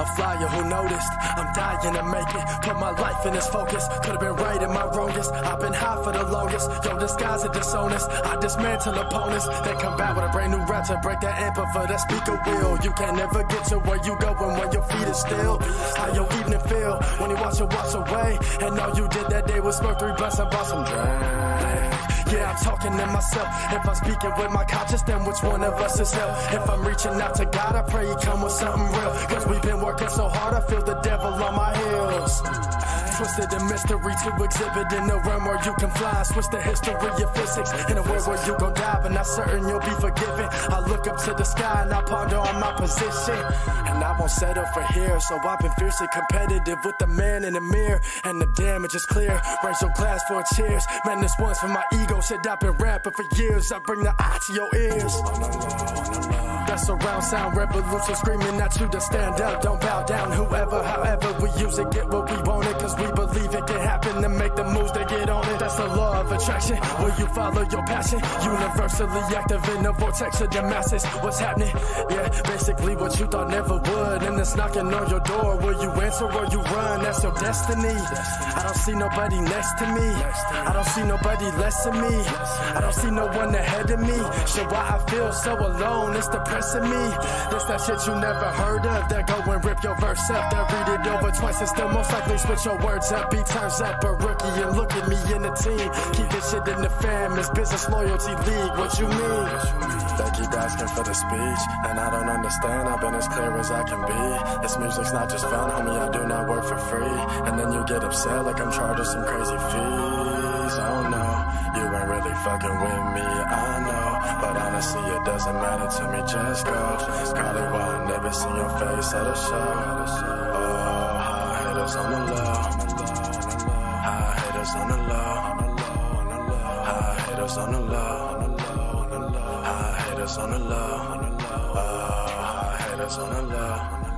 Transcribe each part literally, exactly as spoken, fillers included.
A flyer who noticed I'm dying to make it. Put my life in its focus. Could've been right in my wrongest. I've been high for the longest. Yo, this guy's a dishonest. I dismantle opponents. They come back with a brand new rap to break that amper for that speaker wheel. You can never get to where you going when your feet are still. How your evening feel when you watch it wash away, and all you did that day was smoke three blunts and bought some drink. Yeah, I'm talking to myself. If I'm speaking with my conscience, then which one of us is hell? If I'm reaching out to God, I pray he come with something real. Cause we've been working so hard, I feel the devil on my heels. Twisted in mystery to exhibit in a realm where you can fly. Switch the history of physics in a world where you gon' die, but not certain you'll be forgiven. I look up to the sky and I ponder on my position, and I won't settle for here. So I've been fiercely competitive with the man in the mirror, and the damage is clear. Raise your glass for a cheers. Man, this one's for my ego. Shit, I've been rapping for years. I bring the eye to your ears. That's surround sound revolution, screaming at you to stand up. Don't bow down, whoever, however we use it, get what we want it, cause we believe it can happen and make the moves to get on it. That's the law of attraction, where you follow your passion. Universally active in the vortex of the masses. What's happening? Yeah, basically what you thought never would, and it's knocking on your door. Will you answer or you run? That's your destiny. I don't see nobody next to me. I don't see nobody less than me. I don't see no one ahead of me. So why I feel so alone, it's depressing me. That's that shit you never heard of. That go and rip your verse up. That read it over twice and still most likely switch your words up. Beat turns up a rookie and look at me in the team. Keep this shit in the fam, it's business loyalty league. What you mean? They keep asking for the speech, and I don't understand. I've been as clear as I can be. This music's not just fun, homie, I do not work for free. And then you get upset like I'm charged with some crazy fees. Oh no, you ain't really fucking with me, I know. But honestly, it doesn't matter to me, just go. Probably why I never see your face at a show. Oh, high haters on the low. High haters on the low. High haters on the low. High haters on the low. Oh, high haters on the low.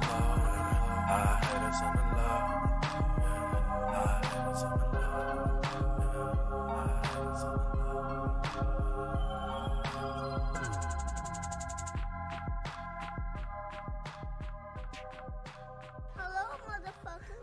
High haters on the low. High haters on the low. Hello, motherfucker.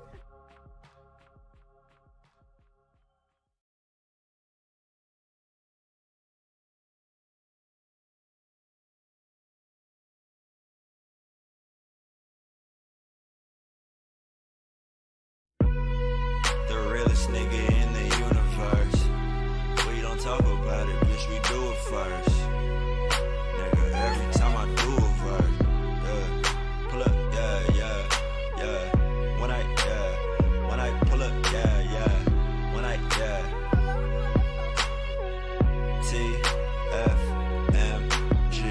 The realest nigga in the universe. We don't talk about it, bitch, we do it first. Nigga, every time I do a verse, yeah. Pull up, yeah, yeah, yeah. When I, yeah. When I pull up, yeah, yeah. When I, yeah. T, F, M, G.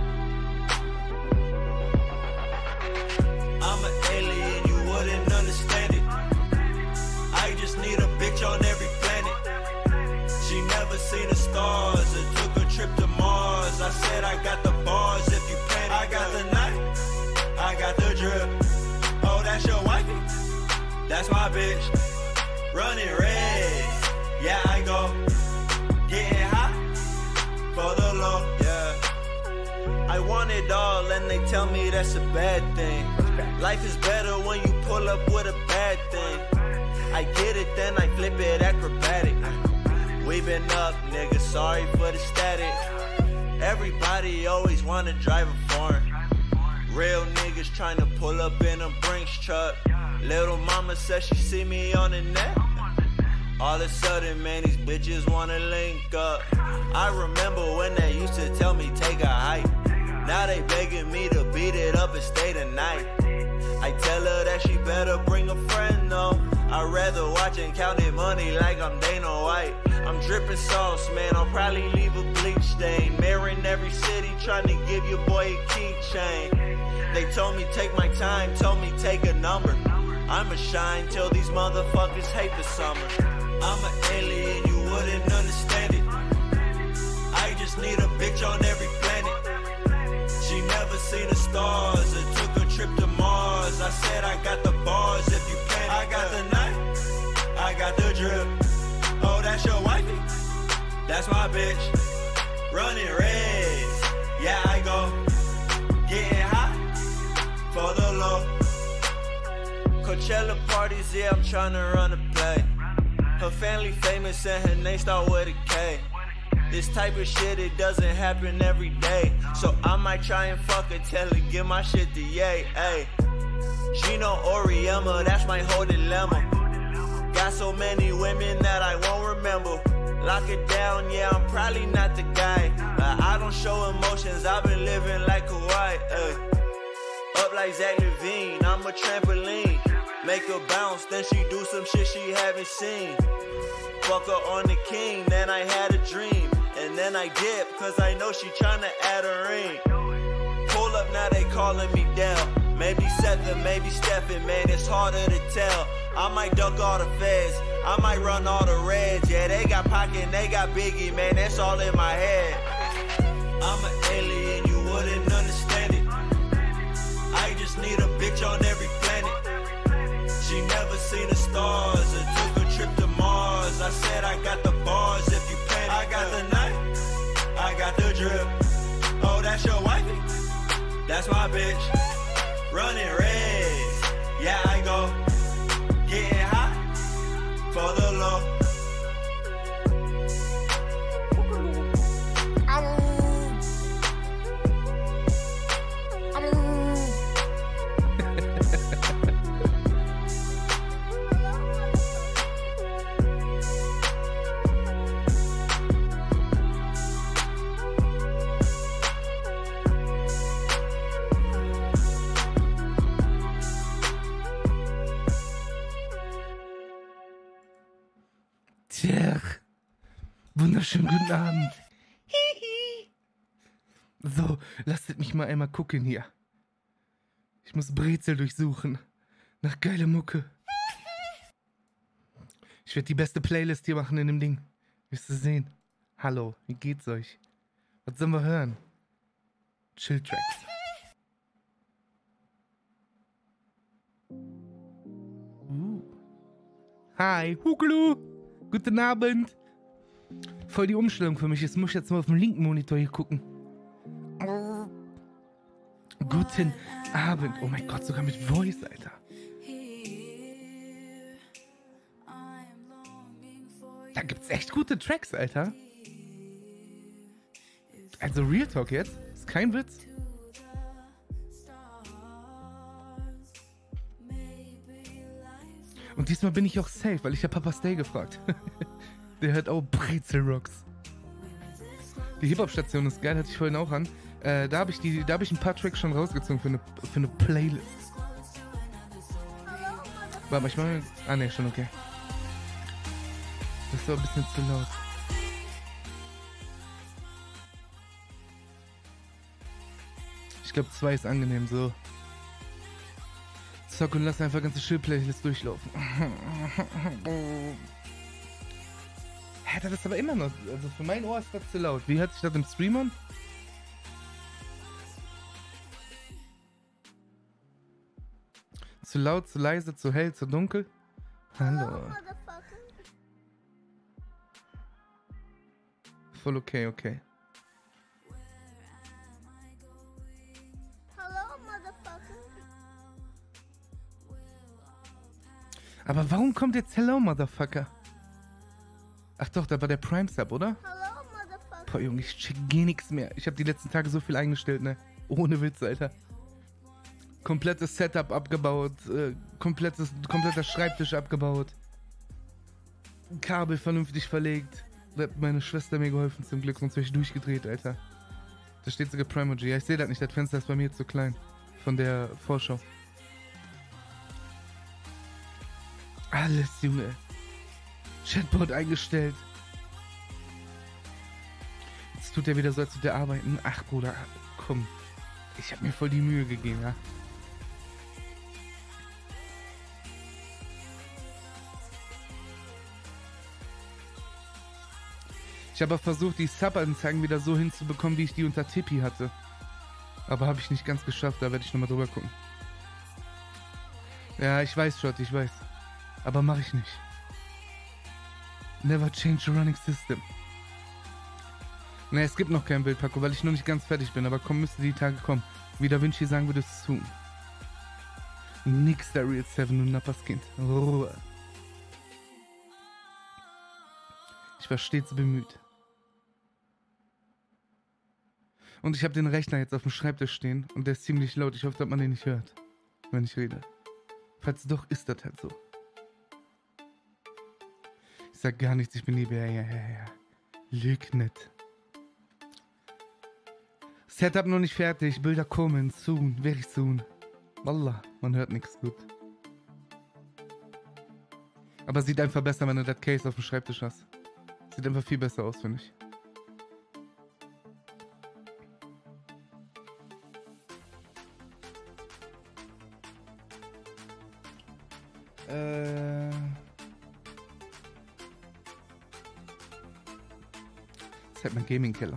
I'm an alien, you wouldn't understand it. I just need a bitch on every planet. She never seen the stars or took a trip to Mars. I said I got the bars if you panic. I got the knife, I got the drip. Oh, that's your wifey? That's my bitch. Running red, yeah, I go. Getting hot for the low, yeah. I want it all and they tell me that's a bad thing. Life is better when you pull up with a bad thing. I get it, then I flip it acrobatic. We been up, nigga, sorry for the static. Everybody always wanna drive a foreign. Real niggas tryna pull up in a Brinks truck. Little mama says she see me on the net. All of a sudden, man, these bitches wanna link up. I remember when they used to tell me take a hike. Now they begging me to beat it up and stay the night. I tell her that she better bring a friend, though. I'd rather watch and counting money like I'm Dana White. I'm dripping sauce, man, I'll probably leave a bleach stain. Mayor in every city trying to give your boy a keychain. They told me take my time, told me take a number. I'ma shine till these motherfuckers hate the summer. I'm an alien, you wouldn't understand it. I just need a bitch on every planet. She never seen the stars or took a trip to Mars. I said I got the bars if you panic. I got the knife, I got the drip. Oh, that's your wifey? That's my bitch. Running red, yeah, I go. Getting hot for the low. Shorty's, yeah, I'm tryna run a play. Her family famous and her name start with a K. This type of shit, it doesn't happen every day. So I might try and fuck her, tell her, give my shit to yay, ayy. Gino Oriema, that's my whole dilemma. Got so many women that I won't remember. Lock it down, yeah, I'm probably not the guy. But I don't show emotions, I've been living like Kawhi, ayy. Up like Zach Levine, I'm a trampoline. Make her bounce, then she do some shit she haven't seen. Fuck her on the king, then I had a dream. And then I dip, cause I know she tryna add a ring. Pull up, now they calling me down. Maybe Seth, maybe Stephen, man, it's harder to tell. I might duck all the feds, I might run all the reds. Yeah, they got Pocket, they got Biggie, man, that's all in my head. I'm an alien, you wouldn't understand it. I just need a bitch on every planet. She never seen the stars or took a trip to Mars. I said I got the bars if you panic. I got the knife, I got the drip. Oh, that's your wifey? That's my bitch. Running reds, yeah, I go. Getting hot for the low. Tja, wunderschönen guten Abend. So, lasst mich mal einmal gucken hier. Ich muss Brezel durchsuchen. Nach geiler Mucke. Ich werde die beste Playlist hier machen in dem Ding. Wirst du sehen. Hallo, wie geht's euch? Was sollen wir hören? Chill Tracks. Uh. Hi, Hukelu. Guten Abend. Voll die Umstellung für mich. Jetzt muss ich jetzt mal auf dem linken Monitor hier gucken. Guten Abend. Oh mein Gott, sogar mit Voice, Alter. Da gibt's echt gute Tracks, Alter. Also Real Talk jetzt. Ist kein Witz. Und diesmal bin ich auch safe, weil ich habe Papa Stay gefragt. Der hört auch Brezel Rocks. Die Hip-Hop-Station ist geil, hatte ich vorhin auch an. Äh, da habe ich, die, da hab ich ein paar Tracks schon rausgezogen für eine, für eine Playlist. Warte mal, ich mache... Ah ne, schon okay. Das war ein bisschen zu laut. Ich glaube, zwei ist angenehm, so. Zock und lass einfach ganze Chill-Playlist durchlaufen. Hä, das ist aber immer noch... Also für mein Ohr ist das zu laut. Wie hört sich das im Stream an? Zu laut, zu leise, zu hell, zu dunkel? Hallo. Voll okay, okay. Aber warum kommt jetzt Hello, Motherfucker? Ach doch, da war der Prime-Sub, oder? Hello, Motherfucker. Boah, Junge, ich check gar nichts mehr. Ich habe die letzten Tage so viel eingestellt, ne? Ohne Witz, Alter. Komplettes Setup abgebaut, äh, komplettes, kompletter Schreibtisch abgebaut. Kabel vernünftig verlegt. Da hat meine Schwester mir geholfen zum Glück, sonst wäre ich durchgedreht, Alter. Da steht sogar Primogy. Ja, ich sehe das nicht, das Fenster ist bei mir zu klein. Von der Vorschau. Alles, Junge. Chatbot eingestellt. Jetzt tut er wieder so, als würde er arbeiten. Ach, Bruder, komm. Ich habe mir voll die Mühe gegeben, ja. Ich habe versucht, die Sub-Anzeigen wieder so hinzubekommen, wie ich die unter Tippi hatte. Aber habe ich nicht ganz geschafft, da werde ich nochmal drüber gucken. Ja, ich weiß, Shot, ich weiß. Aber mache ich nicht. Never change the running system. Ne, es gibt noch kein Bild, Paco, weil ich noch nicht ganz fertig bin. Aber komm, müsste die Tage kommen. Wie Da Vinci sagen würde, es tun. Nix der Real Seven und Nappas Kind. Ruhe. Ich war stets bemüht. Und ich habe den Rechner jetzt auf dem Schreibtisch stehen und der ist ziemlich laut. Ich hoffe, dass man den nicht hört, wenn ich rede. Falls doch, ist das halt so. Ich sag gar nichts, ich bin die Bär. Ja, ja, ja. Lüg nicht. Setup noch nicht fertig. Bilder kommen. Soon. Very soon. Wallah, man hört nichts gut. Aber sieht einfach besser, wenn du das Case auf dem Schreibtisch hast. Sieht einfach viel besser aus, finde ich. Äh... Das ist halt mein Gaming-Keller.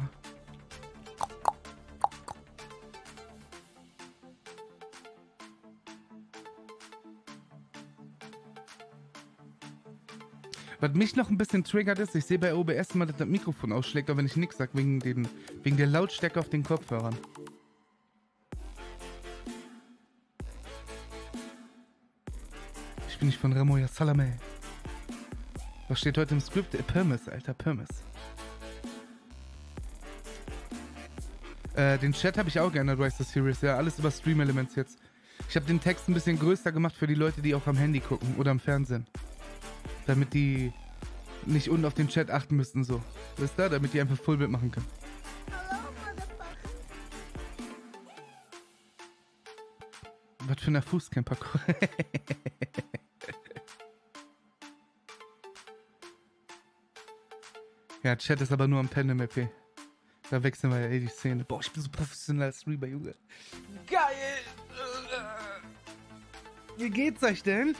Was mich noch ein bisschen triggert ist, ich sehe bei O B S mal, dass das Mikrofon ausschlägt, aber wenn ich nichts sage, wegen, den, wegen der Lautstärke auf den Kopfhörern. Ich bin nicht von Ramo, ja Salame. Was steht heute im Skript? Pirmis, Alter, Pirmis. Äh, den Chat habe ich auch geändert, Rise the Series, ja, alles über Stream Elements jetzt. Ich habe den Text ein bisschen größer gemacht für die Leute, die auch am Handy gucken oder am Fernsehen. Damit die nicht unten auf den Chat achten müssten, so. Wisst ihr? Damit die einfach Fullbild machen können. Hello, motherfucker. Was für ein Fußcamper. Ja, Chat ist aber nur am Pen im M P. Da wechseln wir ja eh die Szene. Boah, ich bin so professionell als Streamer, Junge. Geil! Wie geht's euch denn?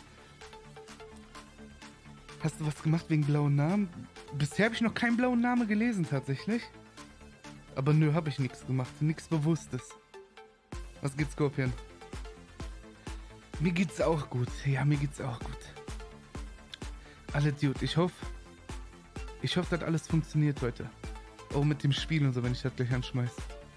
Hast du was gemacht wegen blauen Namen? Bisher habe ich noch keinen blauen Namen gelesen, tatsächlich. Aber nö, habe ich nichts gemacht. Nichts Bewusstes. Was geht's, Scorpion? Mir geht's auch gut. Ja, mir geht's auch gut. Alle Dude, ich hoffe, ich hoffe, dass alles funktioniert heute. Auch mit dem Spiel und so, wenn ich das gleich anschmeiß.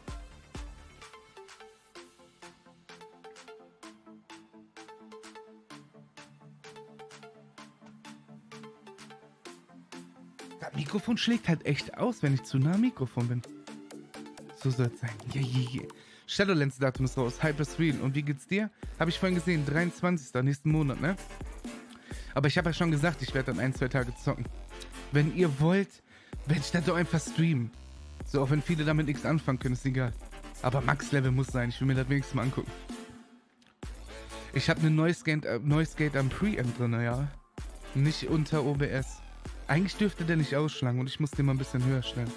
Das Mikrofon schlägt halt echt aus, wenn ich zu nah am Mikrofon bin. So soll es sein. Yeah, yeah, yeah. Shadowlands-Datum ist raus. Hyper's Real. Und wie geht's dir? Habe ich vorhin gesehen. dreiundzwanzigsten nächsten Monat, ne? Aber ich habe ja schon gesagt, ich werde dann ein, zwei Tage zocken. Wenn ihr wollt, werde ich das doch einfach streamen. So, auch wenn viele damit nichts anfangen können, ist egal. Aber Max-Level muss sein. Ich will mir das wenigstens mal angucken. Ich habe eine Noise Gate, äh, Noise Gate am Preamp drin, ja. Nicht unter O B S. Eigentlich dürfte der nicht ausschlagen und ich muss den mal ein bisschen höher stellen.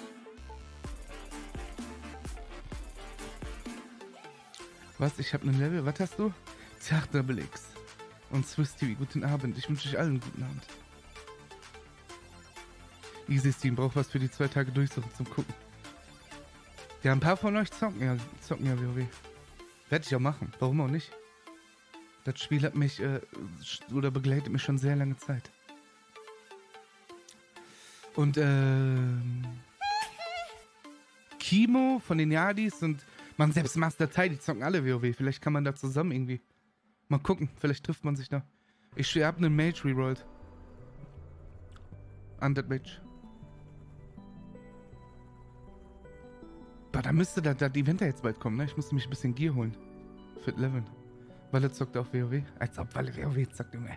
Was? Ich habe einen Level? Was hast du? Tag Double X. Und Swiss T V. Guten Abend. Ich wünsche euch allen einen guten Abend. Easy Steam braucht was für die zwei Tage durchsuchen zum Gucken. Ja, ein paar von euch zocken ja, zocken ja WoW. Werde ich auch machen. Warum auch nicht? Das Spiel hat mich, äh, oder begleitet mich schon sehr lange Zeit. Und, ähm... Kimo von den Yadis und man selbst Master Tai, die zocken alle WoW. Vielleicht kann man da zusammen irgendwie mal gucken. Vielleicht trifft man sich da. Ich hab einen Mage rerollt. Undead Mage. Aber da müsste das, das Event ja jetzt bald kommen, ne? Ich musste mich ein bisschen Gear holen. Für Leveln. Walle zockt auf WoW. Als ob Walle WoW zockt, Junge.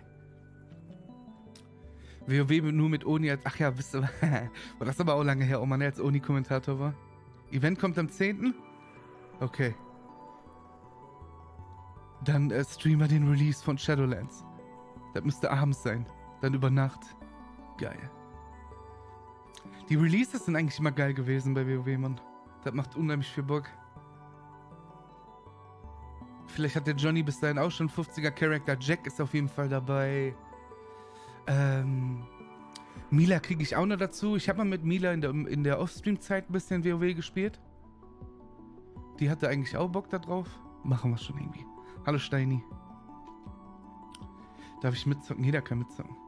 WoW nur mit Oni als... Ach ja, wisst ihr... Das ist aber auch lange her, oh Mann, als Oni-Kommentator war. Event kommt am zehnten Okay. Dann äh, streamen wir den Release von Shadowlands. Das müsste abends sein. Dann über Nacht. Geil. Die Releases sind eigentlich immer geil gewesen bei WoW, Mann. Das macht unheimlich viel Bock. Vielleicht hat der Johnny bis dahin auch schon fünfziger Charakter. Jack ist auf jeden Fall dabei. Ähm, Mila kriege ich auch noch dazu. Ich habe mal mit Mila in der, in der Offstream-Zeit ein bisschen WoW gespielt. Die hatte eigentlich auch Bock da drauf. Machen wir schon irgendwie. Hallo Steini. Darf ich mitzocken? Jeder kann mitzocken.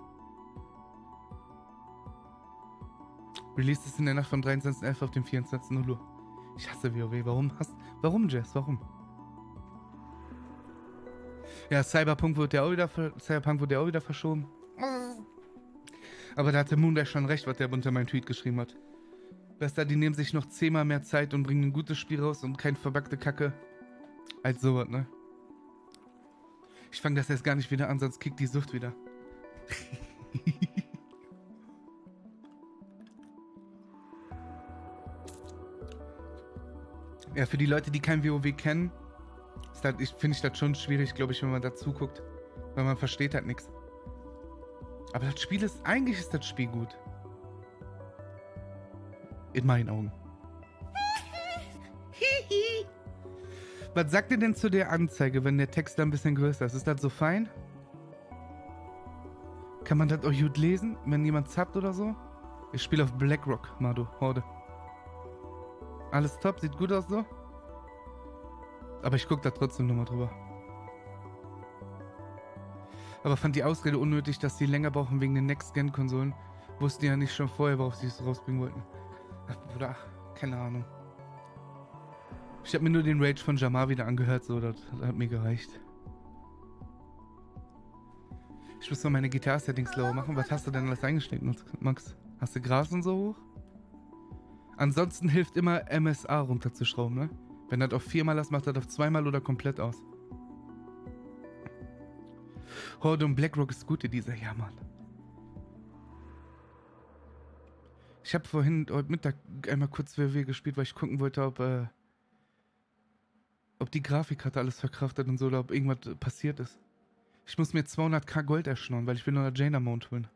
Release ist in der Nacht von dreiundzwanzigsten elften auf dem vierundzwanzigsten Uhr. Ich hasse WoW. Warum hast... Warum, Jess? Warum? Ja, Cyberpunk wurde ja auch wieder, Cyberpunk wurde ja auch wieder verschoben. Aber da hatte Moondash schon recht, was der unter meinen Tweet geschrieben hat. Besser, die nehmen sich noch zehnmal mehr Zeit und bringen ein gutes Spiel raus und keine verbackte Kacke. Als sowas, ne? Ich fange das jetzt gar nicht wieder an, sonst kickt die Sucht wieder. Ja, für die Leute, die kein WoW kennen, ist das, ich, finde ich das schon schwierig, glaube ich, wenn man dazu guckt. Weil man versteht halt nichts. Aber das Spiel ist, eigentlich ist das Spiel gut. In meinen Augen. Was sagt ihr denn zu der Anzeige, wenn der Text da ein bisschen größer ist? Ist das so fein? Kann man das auch gut lesen, wenn jemand zappt oder so? Ich spiele auf Blackrock, Mado, Horde. Alles top, sieht gut aus so. Aber ich gucke da trotzdem nochmal drüber. Aber fand die Ausrede unnötig, dass die länger brauchen wegen den Next-Gen-Konsolen. Wussten ja nicht schon vorher, worauf sie es rausbringen wollten. Oder, ach, keine Ahnung. Ich habe mir nur den Rage von Jamar wieder angehört, so, das, das hat mir gereicht. Ich muss mal meine Gitarre-Settings lower machen. Was hast du denn alles eingestellt, Max? Hast du Gras und so hoch? Ansonsten hilft immer M S A runterzuschrauben, ne? Wenn das auf viermal ist, macht das auf zweimal oder komplett aus. Horde und Blackrock ist gut in dieser, ja, Mann. Ich habe vorhin heute Mittag einmal kurz WoW gespielt, weil ich gucken wollte, ob, äh, ob die Grafikkarte alles verkraftet und so, oder ob irgendwas passiert ist. Ich muss mir zweihunderttausend Gold erschnorren, weil ich will noch eine Jaina Mount holen.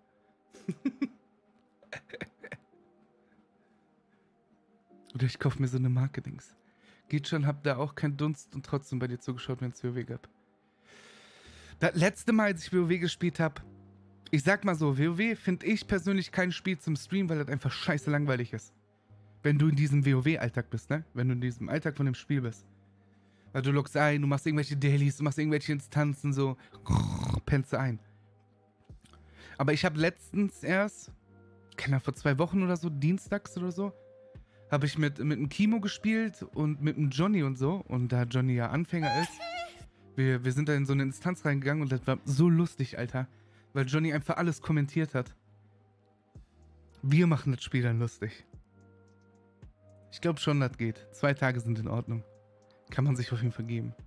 Oder ich kaufe mir so eine Marketings. Geht schon, hab da auch keinen Dunst und trotzdem bei dir zugeschaut, wenn es WoW gab. Das letzte Mal, als ich WoW gespielt habe, ich sag mal so, WoW finde ich persönlich kein Spiel zum Stream, weil das einfach scheiße langweilig ist. Wenn du in diesem WoW-Alltag bist, ne? Wenn du in diesem Alltag von dem Spiel bist. Weil du loggst ein, du machst irgendwelche Dailies, du machst irgendwelche Instanzen, so, pennst du ein. Aber ich habe letztens erst, keine Ahnung, vor zwei Wochen oder so, dienstags oder so, habe ich mit, mit einem Kimo gespielt und mit einem Johnny und so. Und da Johnny ja Anfänger ist, wir, wir sind da in so eine Instanz reingegangen und das war so lustig, Alter. Weil Johnny einfach alles kommentiert hat. Wir machen das Spiel dann lustig. Ich glaube schon, das geht. Zwei Tage sind in Ordnung. Kann man sich auf jeden Fall geben.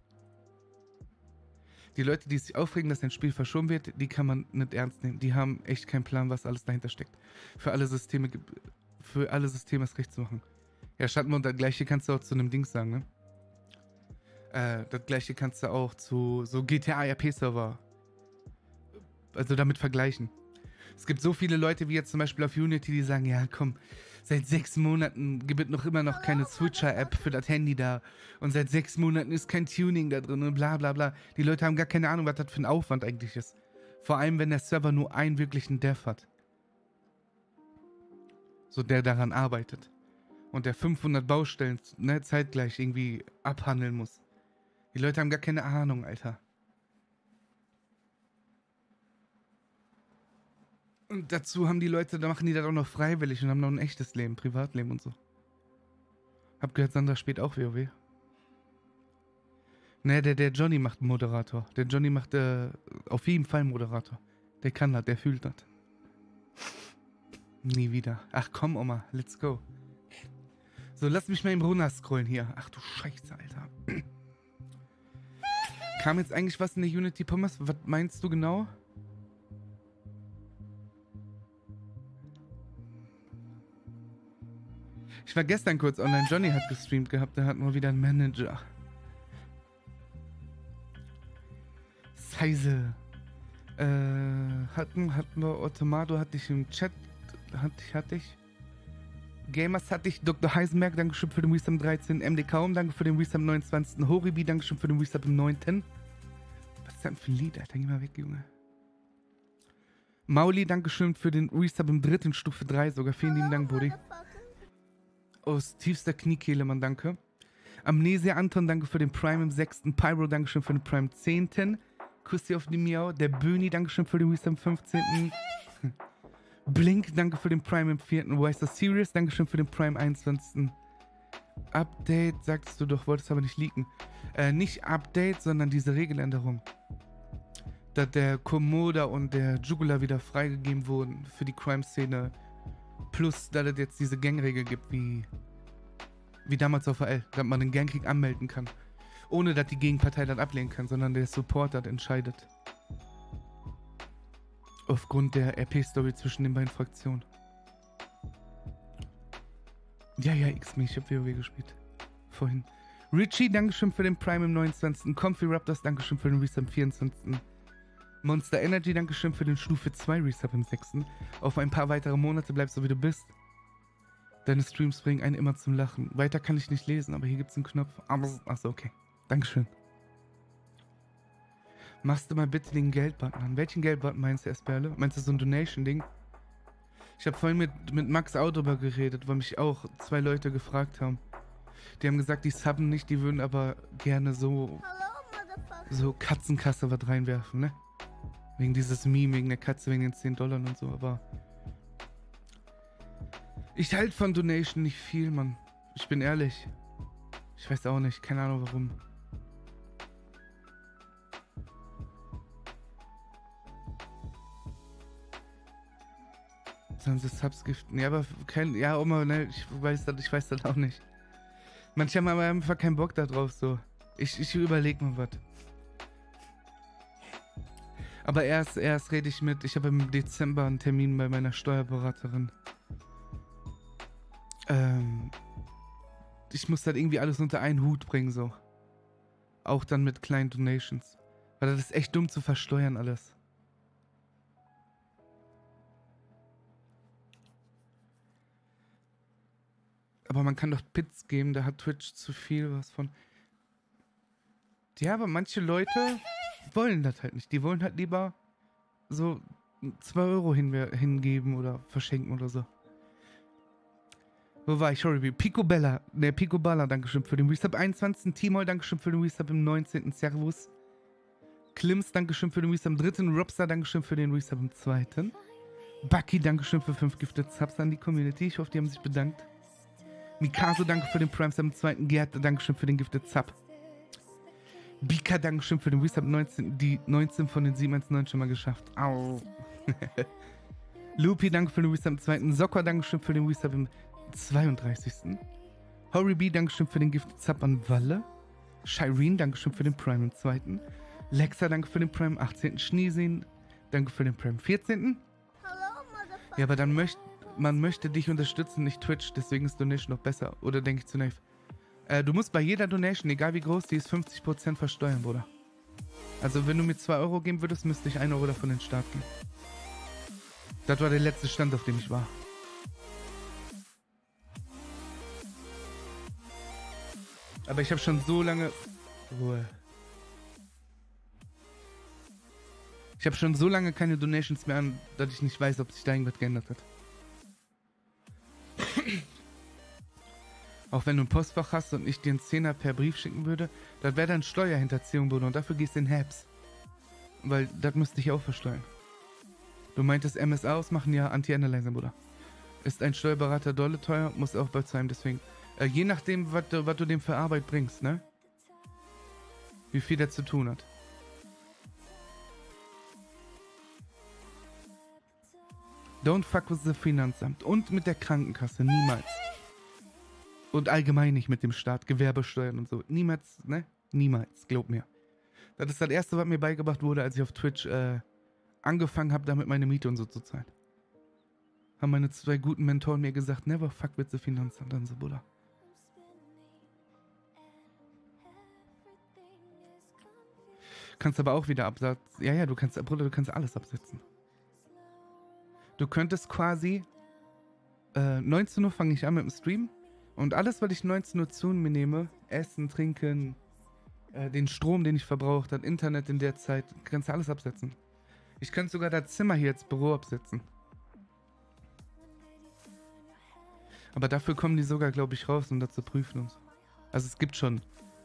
Die Leute, die sich aufregen, dass ein Spiel verschoben wird, die kann man nicht ernst nehmen. Die haben echt keinen Plan, was alles dahinter steckt. Für alle Systeme, für alle Systeme es recht zu machen. Ja, Schattenmond, das gleiche kannst du auch zu einem Dings sagen, ne? Äh, das gleiche kannst du auch zu so G T A-R P-Server, also damit vergleichen. Es gibt so viele Leute wie jetzt zum Beispiel auf Unity, die sagen, ja komm, seit sechs Monaten gibt es noch immer noch keine Switcher-App für das Handy da und seit sechs Monaten ist kein Tuning da drin und bla bla bla. Die Leute haben gar keine Ahnung, was das für ein Aufwand eigentlich ist. Vor allem, wenn der Server nur einen wirklichen Dev hat. So, der daran arbeitet. Und der fünfhundert Baustellen, ne, zeitgleich irgendwie abhandeln muss. Die Leute haben gar keine Ahnung, Alter. Und dazu haben die Leute, da machen die das auch noch freiwillig und haben noch ein echtes Leben, Privatleben und so. Hab gehört, Sandra spielt auch WoW. Ne, der, der Johnny macht einen Moderator. Der Johnny macht äh, auf jeden Fall einen Moderator. Der kann das, der fühlt das. Nie wieder. Ach komm, Oma, let's go. So, lass mich mal im runter scrollen hier. Ach du Scheiße, Alter. Kam jetzt eigentlich was in der Unity Pommes? Was meinst du genau? Ich war gestern kurz online. Johnny hat gestreamt gehabt. Der hat mal wieder einen Manager. Scheiße. Äh, hatten, hatten wir Automado, hatte ich im Chat. Hatte ich, hatte ich. Gamers hatte ich. Doktor Heisenberg, Dankeschön für den Resub dreizehn. M D Kaum, danke für den Resub neunundzwanzig. Horibi, Dankeschön für den Resub im neunten. Was ist denn für ein Lied, Alter? Geh mal weg, Junge. Mauli, Dankeschön für den Resub im dritten, Stufe drei sogar. Vielen lieben Dank, Buddy. Aus tiefster Kniekehle, Mann, danke. Amnesia Anton, danke für den Prime im sechsten. Pyro, Dankeschön für den Prime zehnten. Kussi auf die Miau. Der Böni, Dankeschön für den Resub im fünfzehnten. Blink, danke für den Prime im vierten. Weiser Serious, Dankeschön für den Prime einundzwanzigsten. Update, sagst du doch, wolltest aber nicht leaken. Äh, nicht Update, sondern diese Regeländerung. dass der Komoda und der Jugular wieder freigegeben wurden für die Crime-Szene. Plus, dass es jetzt diese Gangregel gibt, wie, wie damals auf A L, dass man den Gangkrieg anmelden kann. Ohne, dass die Gegenpartei das ablehnen kann, sondern der Support das entscheidet. Aufgrund der R P-Story zwischen den beiden Fraktionen. Ja, ja, X-Me, ich hab WoW gespielt. Vorhin. Richie, Dankeschön für den Prime im neunundzwanzigsten Comfy Raptors, Dankeschön für den Resub im vierundzwanzigsten Monster Energy, Dankeschön für den Stufe zwei Resub im sechsten Auf ein paar weitere Monate bleibst du, wie du bist. Deine Streams bringen einen immer zum Lachen. Weiter kann ich nicht lesen, aber hier gibt's einen Knopf. Achso, okay. Dankeschön. Machst du mal bitte den Geldbutton an. Welchen Geldbutton meinst du, Esperle? Meinst du so ein Donation-Ding? Ich habe vorhin mit, mit Max auch drüber geredet, weil mich auch zwei Leute gefragt haben. Die haben gesagt, die subben nicht, die würden aber gerne so, so Katzenkasse was reinwerfen, ne? Wegen dieses Meme, wegen der Katze, wegen den zehn Dollar und so, aber... Ich halte von Donation nicht viel, Mann. Ich bin ehrlich. Ich weiß auch nicht, keine Ahnung warum. Sollen sie Subs giften? Ja, aber kein... Ja, Oma, ne, ich weiß das, ich weiß das auch nicht. Manche haben aber einfach keinen Bock da drauf, so. Ich, ich überlege mal was. Aber erst, erst rede ich mit, ich habe im Dezember einen Termin bei meiner Steuerberaterin. Ähm, ich muss das irgendwie alles unter einen Hut bringen, so. Auch dann mit kleinen Donations. Weil das ist echt dumm zu versteuern alles. Aber man kann doch Bits geben, da hat Twitch zu viel was von. Ja, aber manche Leute wollen das halt nicht. Die wollen halt lieber so zwei Euro hin hingeben oder verschenken oder so. Wo war ich? Sorry, Picobella. Ne, Picoballa, Dankeschön für den Resub einundzwanzigsten Timol, Dankeschön für den Resub im neunzehnten Servus. Klims, Dankeschön für den Resub im dritten Robster, Dankeschön für den Resub im zweiten Bucky, Dankeschön für fünf Gifted Subs an die Community. Ich hoffe, die haben sich bedankt. Mikaso, danke für den Prime Sub im zweiten Gerd, Dankeschön für den Gifted Sub. Bika, Dankeschön für den Resub neunzehn, die neunzehn von den siebenhundertneunzehn schon mal geschafft. Au. Lupi, danke für den Resub im zweiten Socker, Dankeschön für den Resub im zweiunddreißigsten Horry B, Dankeschön für den Gifted Sub an Walle. Shireen, Dankeschön für den Prime im zweiten Lexa, danke für den Prime im achtzehnten Schneesehen, danke für den Prime im vierzehnten Ja, aber dann möchte man möchte dich unterstützen, nicht Twitch, deswegen ist Donation noch besser. Oder denke ich zu naiv? Äh, du musst bei jeder Donation, egal wie groß die ist, fünfzig Prozent versteuern, Bruder. Also wenn du mir zwei Euro geben würdest, müsste ich ein Euro davon in den Start geben. Das war der letzte Stand, auf dem ich war. Aber ich habe schon so lange... Ruhe. Ich habe schon so lange keine Donations mehr an, dass ich nicht weiß, ob sich da irgendwas geändert hat. Auch wenn du ein Postfach hast und ich dir einen Zehner per Brief schicken würde, das wäre dann Steuerhinterziehung, Bruder, und dafür gehst du in Habs. Weil das müsste ich auch versteuern. Du meintest M S A ausmachen, ja, Anti-Analyzer, Bruder. Ist ein Steuerberater dolle teuer, muss auch bezahlen, deswegen. Äh, je nachdem, was du, was du dem für Arbeit bringst, ne? Wie viel der zu tun hat. Don't fuck with the Finanzamt. Und mit der Krankenkasse, niemals. Und allgemein nicht mit dem Staat, Gewerbesteuern und so. Niemals, ne? Niemals, glaub mir. Das ist das Erste, was mir beigebracht wurde, als ich auf Twitch äh, angefangen habe, damit meine Miete und so zu zahlen. Haben meine zwei guten Mentoren mir gesagt, never fuck with the Finanzamt. Dann so, Bruder. Kannst aber auch wieder absetzen. Ja, ja, du kannst, Bruder, du kannst alles absetzen. Du könntest quasi, äh, neunzehn Uhr fange ich an mit dem Stream und alles, was ich neunzehn Uhr zu mir nehme, Essen, Trinken, äh, den Strom, den ich verbraucht habe, Internet in der Zeit, kannst du alles absetzen. Ich könnte sogar das Zimmer hier als Büro absetzen. Aber dafür kommen die sogar, glaube ich, raus, um das zu prüfen und so. Also es gibt schon.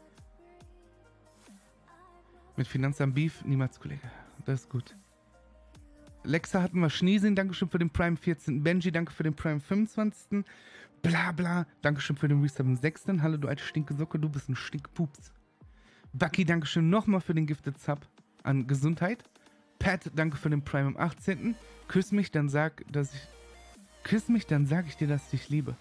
Mit Finanzamt Beef, niemals, Kollege. Das ist gut. Lexa hatten wir, Schneesinn, Dankeschön für den Prime vierzehnten Benji, danke für den Prime fünfundzwanzigsten Bla bla, Dankeschön für den Resub im sechsten Hallo, du alte Stinkesocke, du bist ein Stinkpups. Bucky, Dankeschön nochmal für den Gifted Sub an Gesundheit. Pat, danke für den Prime am achtzehnten Küss mich, dann sag, dass ich... Küss mich, dann sag ich dir, dass ich dich liebe.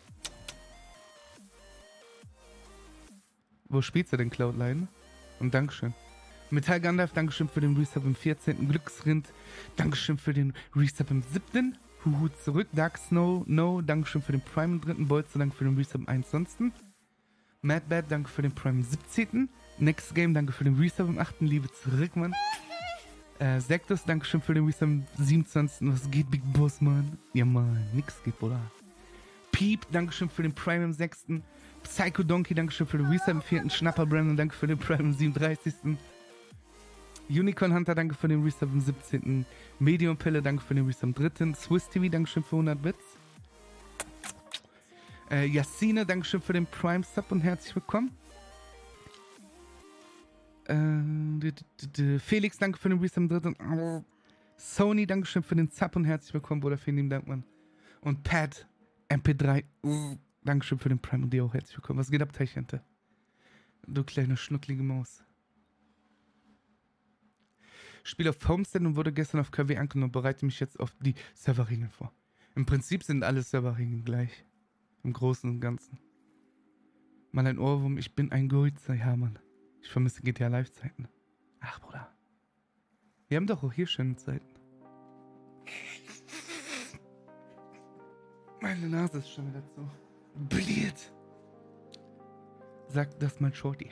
Wo spielst du denn, Cloudline? Und Dankeschön. Metall Gandalf, Dankeschön für den Resub im vierzehnten Glücksrind, Dankeschön für den Resub im siebten Huhu zurück. Dark Snow, No, Dankeschön für den Prime im dritten Bolzer, danke für den Resub im einundzwanzigsten Mad Bad, danke für den Prime im siebzehnten Next Game, danke für den Resub im achten Liebe zurück, Mann. Äh, Sektus, Dankeschön für den Resub im siebenundzwanzigsten Was geht, Big Boss, Mann? Ja, Mann, nix geht, Bruder. Piep, Dankeschön für den Prime im sechsten Psycho Donkey, Dankeschön für den Resub im vierten Schnapper Brandon, danke für den Prime im siebenunddreißigsten Unicorn Hunter, danke für den Resub im siebzehnten Medium Pille, danke für den Resub im dritten Swiss T V, Dankeschön für hundert Bits. Äh, Yassine, Dankeschön für den Prime Sub und herzlich willkommen. Äh, Felix, danke für den Resub im dritten Sony, Dankeschön für den Sub und herzlich willkommen, Bruder. Vielen lieben Dank, Mann. Und Pat, M P drei, Dankeschön für den Prime und dir auch herzlich willkommen. Was geht ab, Teichente? Du kleine schnucklige Maus. Spiele auf Homestead und wurde gestern auf K W angenommen und bereite mich jetzt auf die Serverregeln vor. Im Prinzip sind alle Serverregeln gleich. Im Großen und Ganzen. Mal ein Ohrwurm, ich bin ein Goizer. Ja, Mann. Ich vermisse G T A Live-Zeiten. Ach, Bruder. Wir haben doch auch hier schöne Zeiten. Meine Nase ist schon wieder so bliert. Sag das mal Shorty.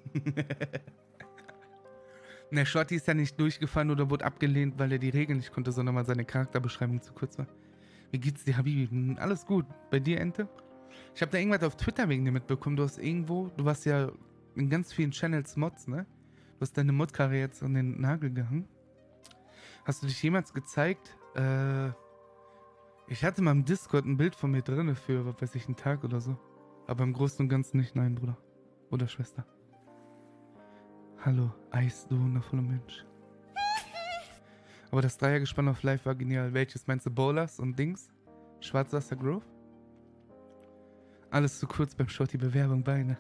Ne, Shorty ist ja nicht durchgefallen oder wurde abgelehnt, weil er die Regeln nicht konnte, sondern weil seine Charakterbeschreibung zu kurz war. Wie geht's dir, Habibi? Alles gut. Bei dir, Ente? Ich habe da irgendwas auf Twitter wegen dir mitbekommen. Du hast irgendwo, du warst ja in ganz vielen Channels Mods, ne? Du hast deine Mod-Karriere jetzt an den Nagel gehangen. Hast du dich jemals gezeigt? Äh, ich hatte mal im Discord ein Bild von mir drin für, was weiß ich, einen Tag oder so. Aber im Großen und Ganzen nicht, nein, Bruder. Oder Schwester. Hallo, Eis, du wundervoller Mensch. Aber das Dreiergespann auf Live war genial. Welches meinst du? Bowlers und Dings? Schwarzwasser Grove? Alles zu kurz beim Shorty Bewerbung Beine.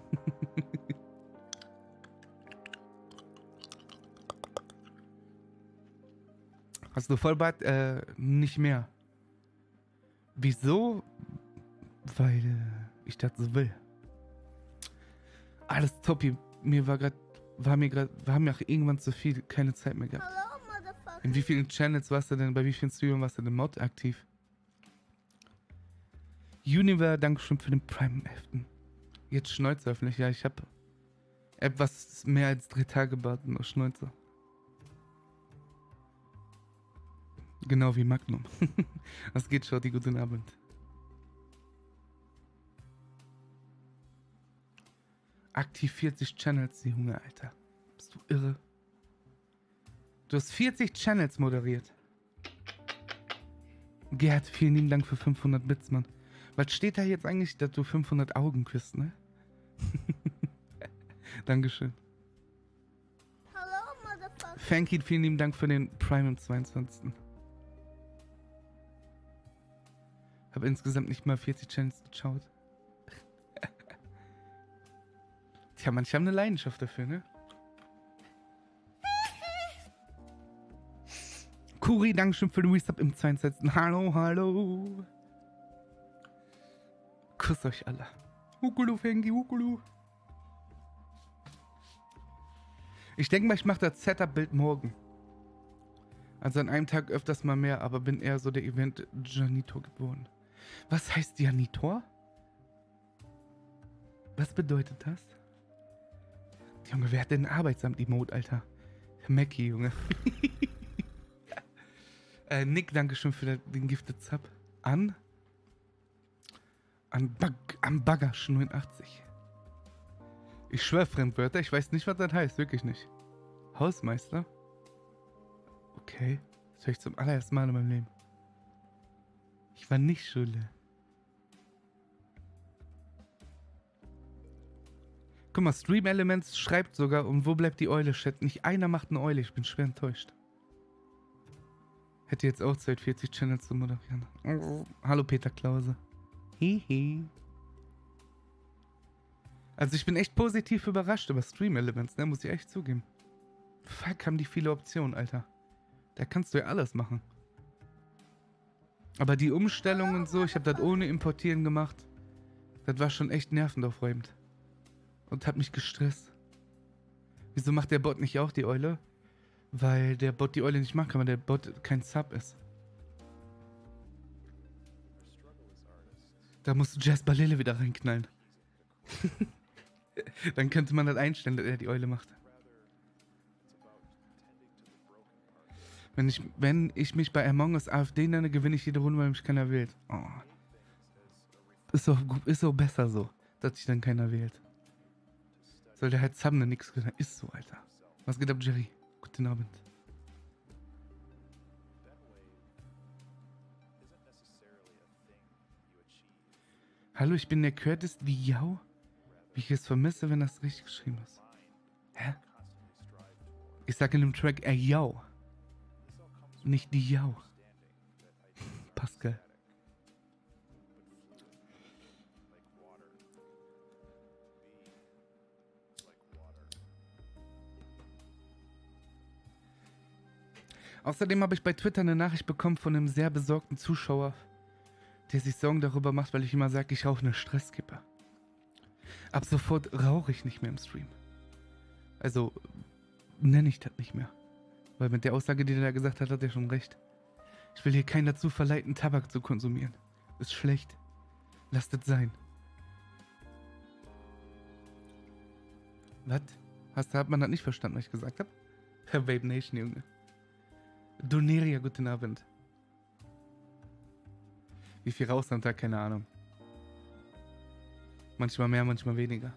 Hast du Vollbart? Äh, nicht mehr. Wieso? Weil äh, ich das so will. Alles toppi. Mir war gerade War mir gerade, war mir auch irgendwann zu viel, keine Zeit mehr gehabt. Hello, motherfucker. In wie vielen Channels warst du denn, bei wie vielen Streamern warst du denn Mod aktiv? Univer, Dankeschön für den Prime elften Jetzt Schnäuze öffentlich, ja, ich habe etwas mehr als drei Tage gebaut, nur Schnäuze. Genau wie Magnum. Was geht, Shorty? Guten Abend. Aktiv vierzig Channels, Junge, Alter. Bist du irre? Du hast vierzig Channels moderiert. Gerd, vielen lieben Dank für fünfhundert Bits, Mann. Was steht da jetzt eigentlich, dass du fünfhundert Augen küsst, ne? Dankeschön. Hello, motherfucker. Fanky, vielen lieben Dank für den Prime im zweiundzwanzigsten Hab insgesamt nicht mal vierzig Channels geschaut. Tja, manche haben eine Leidenschaft dafür, ne? Kuri, Dankeschön für den Resub im zweiundzwanzigsten Hallo, hallo. Kuss euch alle. Hukulu, Fengi, Hukulu. Ich denke mal, ich mache das Setup-Bild morgen. Also an einem Tag öfters mal mehr, aber bin eher so der Event-Janitor geworden. Was heißt Janitor? Was bedeutet das? Junge, wer hat denn ein Arbeitsamt-Emote, Alter? Mackie, Junge. äh, Nick, dankeschön für den Gifted Sub. An? An, Bag an Bagasch neunundachtzig. Ich schwöre Fremdwörter, ich weiß nicht, was das heißt, wirklich nicht. Hausmeister? Okay, das höre ich zum allerersten Mal in meinem Leben. Ich war nicht Schule. Guck mal, Stream Elements schreibt sogar, und wo bleibt die Eule, Chat? Nicht einer macht eine Eule, ich bin schwer enttäuscht. Hätte jetzt auch Zeit, vierzig Channels zu moderieren. Oh, hallo Peter Klause. Hihi. Also ich bin echt positiv überrascht über Stream Elements, ne? Muss ich echt zugeben. Fuck, haben die viele Optionen, Alter. Da kannst du ja alles machen. Aber die Umstellung und so, ich habe das ohne Importieren gemacht. Das war schon echt nervenaufreibend. Und hat mich gestresst. Wieso macht der Bot nicht auch die Eule? Weil der Bot die Eule nicht machen kann, weil der Bot kein Sub ist. Da musst du Jazz Balele wieder reinknallen. Dann könnte man das einstellen, dass er die Eule macht. Wenn ich, wenn ich mich bei Among Us AfD nenne, gewinne ich jede Runde, weil mich keiner wählt. Oh. Ist doch, ist doch besser so, dass sich dann keiner wählt. Soll der halt Subne nix gesagt. Ist so, Alter. Was geht ab, Jerry? Guten Abend. Hallo, ich bin der Curtis wie Jau. Wie ich es vermisse, wenn das richtig geschrieben ist. Hä? Ich sage in dem Track er Jau. Nicht die Jau. Pascal. Außerdem habe ich bei Twitter eine Nachricht bekommen von einem sehr besorgten Zuschauer, der sich Sorgen darüber macht, weil ich immer sage, ich rauche eine Stresskippe. Ab sofort rauche ich nicht mehr im Stream. Also nenne ich das nicht mehr. Weil mit der Aussage, die der da gesagt hat, hat er schon recht. Ich will hier keinen dazu verleiten, Tabak zu konsumieren. Ist schlecht. Lasst es sein. Was? Hast, hat man das nicht verstanden, was ich gesagt habe? Herr Vape Nation, Junge. Doneria, guten Abend. Wie viel raus am Tag? Keine Ahnung. Manchmal mehr, manchmal weniger.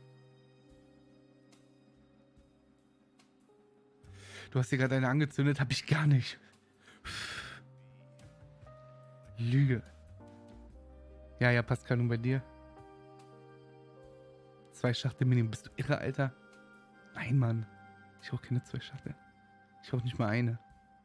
Du hast hier gerade eine angezündet, hab ich gar nicht. Lüge. Ja, ja, Pascal, und bei dir? Zwei Schachtel Minimum. Bist du irre, Alter? Nein, Mann. Ich rauche keine zwei Schachtel. Ich rauche nicht mal eine.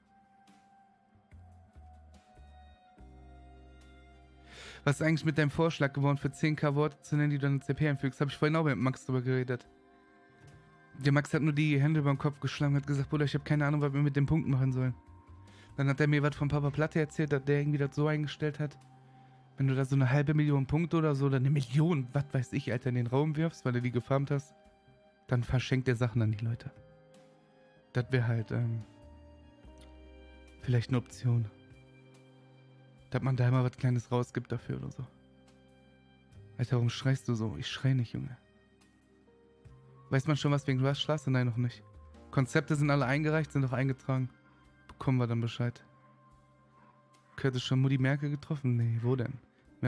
Was ist eigentlich mit deinem Vorschlag geworden, für zehn K Worte zu nennen, die du dann in C P einfügst? Habe ich vorhin auch mit Max drüber geredet. Der Max hat nur die Hände über den Kopf geschlagen und hat gesagt, Bruder, ich habe keine Ahnung, was wir mit dem Punkt machen sollen. Dann hat er mir was von Papa Platte erzählt, dass der irgendwie das so eingestellt hat. Wenn du da so eine halbe Million Punkte oder so, oder eine Million, was weiß ich, Alter, in den Raum wirfst, weil du die gefarmt hast, dann verschenkt der Sachen an die Leute. Das wäre halt, ähm, vielleicht eine Option. Dass man da mal was Kleines rausgibt dafür oder so. Alter, warum schreist du so? Ich schrei nicht, Junge. Weiß man schon was wegen Rush-Straße? Nein, noch nicht. Konzepte sind alle eingereicht, sind auch eingetragen. Bekommen wir dann Bescheid. Curtis schon Mutti Merkel getroffen? Nee, wo denn?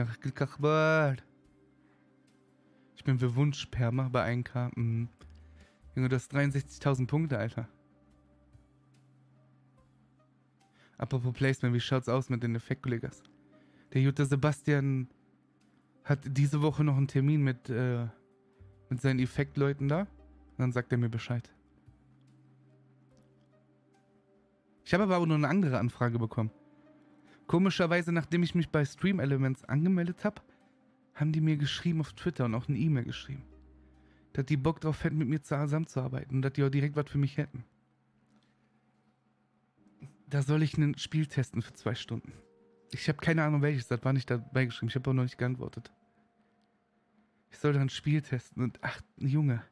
Ich bin für Wunschperma bei ein K. Mhm. Junge, du hast dreiundsechzigtausend Punkte, Alter. Apropos Placement, wie schaut's aus mit den Effektkollegas? Der Jutta Sebastian hat diese Woche noch einen Termin mit, äh, mit seinen Effektleuten da. Und dann sagt er mir Bescheid. Ich habe aber auch noch eine andere Anfrage bekommen. Komischerweise, nachdem ich mich bei Stream Elements angemeldet habe, haben die mir geschrieben auf Twitter und auch eine E-Mail geschrieben, dass die Bock drauf hätten, mit mir zusammenzuarbeiten und dass die auch direkt was für mich hätten. Da soll ich ein Spiel testen für zwei Stunden. Ich habe keine Ahnung welches, das war nicht dabei geschrieben. Ich habe auch noch nicht geantwortet. Ich soll da ein Spiel testen und ach, Junge.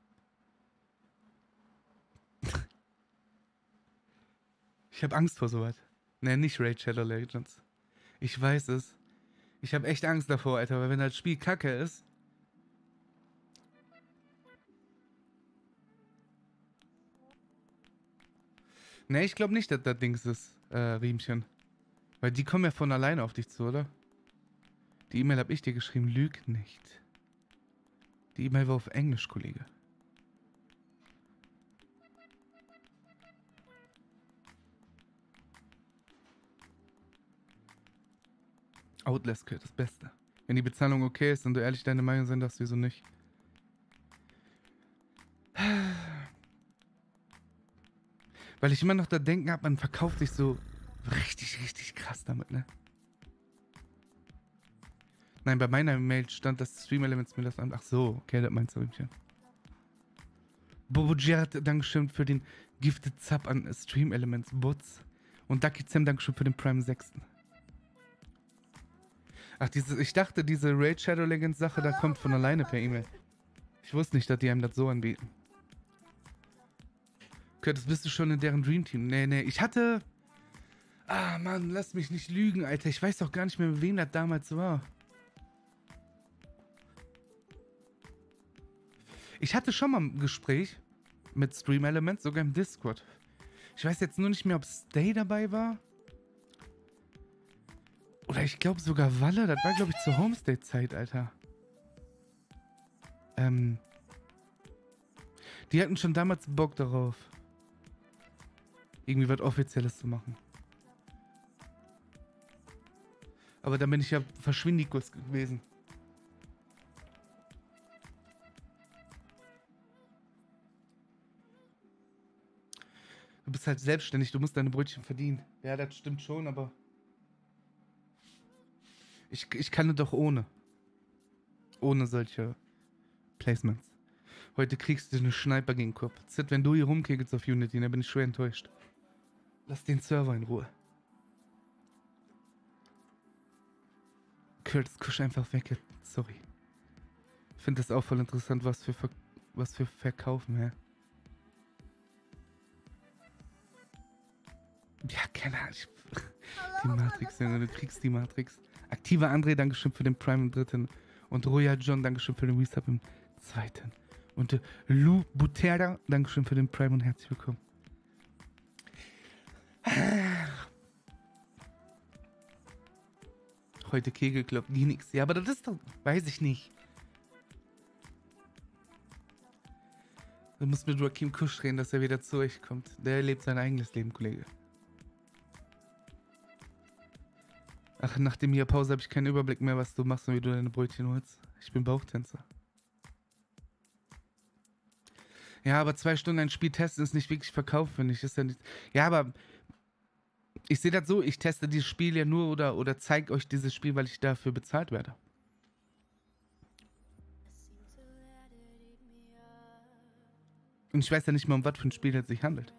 Ich habe Angst vor sowas. Ne, nicht Raid Shadow Legends. Ich weiß es. Ich habe echt Angst davor, Alter, weil wenn das Spiel kacke ist. Ne, ich glaube nicht, dass das Dings ist, äh, Riemchen. Weil die kommen ja von alleine auf dich zu, oder? Die E-Mail habe ich dir geschrieben, lüg nicht. Die E-Mail war auf Englisch, Kollege. Outlast gehört das Beste. Wenn die Bezahlung okay ist und du ehrlich deine Meinung sein darfst, wieso nicht? Weil ich immer noch da denken habe, man verkauft sich so richtig, richtig krass damit, ne? Nein, bei meiner Mail stand, dass Stream Elements mir das an. Ach so, okay, das meinst du, Riemchen. Bobo Gerard, Dankeschön für den Gifted Sub an Stream Elements Bots. Und Ducky Sam, Dankeschön für den Prime sechsten. Ach, diese, ich dachte, diese Raid Shadow Legends Sache, da kommt von alleine per E-Mail. Ich wusste nicht, dass die einem das so anbieten. Curtis, bist du schon in deren Dream Team? Nee, nee, ich hatte... Ah, Mann, lass mich nicht lügen, Alter. Ich weiß doch gar nicht mehr, mit wem das damals war. Ich hatte schon mal ein Gespräch mit Stream Elements, sogar im Discord. Ich weiß jetzt nur nicht mehr, ob Stay dabei war. Oder ich glaube sogar Walle. Das war, glaube ich, zur Homestay-Zeit, Alter. Ähm. Die hatten schon damals Bock darauf, irgendwie was Offizielles zu machen. Aber dann bin ich ja verschwindikus gewesen. Du bist halt selbstständig, du musst deine Brötchen verdienen. Ja, das stimmt schon, aber... Ich, ich kann es doch ohne. Ohne solche Placements. Heute kriegst du eine Schneiper gegen den Kopf. Zit, wenn du hier rumkegelst auf Unity, dann bin ich schwer enttäuscht. Lass den Server in Ruhe. Curtis, kusch einfach weg. Sorry. Ich finde das auch voll interessant, was für, Ver was für Verkaufen, hä? Ja, keine Ahnung. Die Matrix, Junge, du kriegst die Matrix. Aktiver André, Dankeschön für den Prime im dritten. Und Royal John, Dankeschön für den Resub im zweiten. Und äh, Lou Butera, Dankeschön für den Prime und herzlich willkommen. Heute Kegelclub, die nix. Ja, aber das ist doch, weiß ich nicht. Du musst mit Joachim Kusch reden, dass er wieder zu euch kommt. Der lebt sein eigenes Leben, Kollege. Ach, nach dem Jahr Pause habe ich keinen Überblick mehr, was du machst und wie du deine Brötchen holst. Ich bin Bauchtänzer. Ja, aber zwei Stunden ein Spiel testen ist nicht wirklich verkauft, finde ich. Ist ja, nicht... ja, aber ich sehe das so, ich teste dieses Spiel ja nur oder, oder zeige euch dieses Spiel, weil ich dafür bezahlt werde. Und ich weiß ja nicht mal, um was für ein Spiel es sich handelt.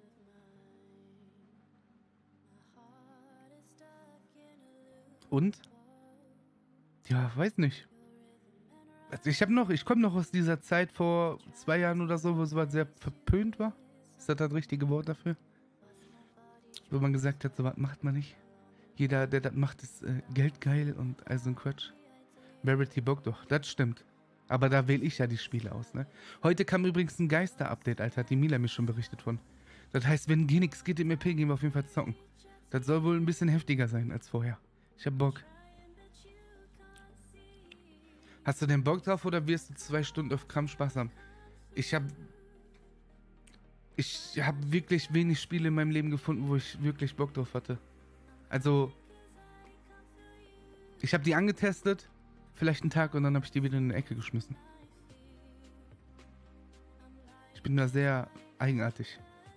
Und? Ja, weiß nicht. Also ich habe noch, ich komme noch aus dieser Zeit vor zwei Jahren oder so, wo sowas sehr verpönt war. Ist das das richtige Wort dafür? Wo man gesagt hat, sowas macht man nicht. Jeder, der das macht, ist äh, geldgeil und all so ein Quatsch. Verity Bock doch, das stimmt. Aber da wähle ich ja die Spiele aus, ne? Heute kam übrigens ein Geister-Update, Alter, hat die Mila mir schon berichtet von. Das heißt, wenn G nichts geht im E P, gehen wir auf jeden Fall zocken. Das soll wohl ein bisschen heftiger sein als vorher. Ich hab Bock. Hast du denn Bock drauf oder wirst du zwei Stunden auf Krampf Spaß haben? Ich hab... Ich hab wirklich wenig Spiele in meinem Leben gefunden, wo ich wirklich Bock drauf hatte. Also... Ich hab die angetestet, vielleicht einen Tag und dann hab ich die wieder in eine Ecke geschmissen. Ich bin da sehr eigenartig.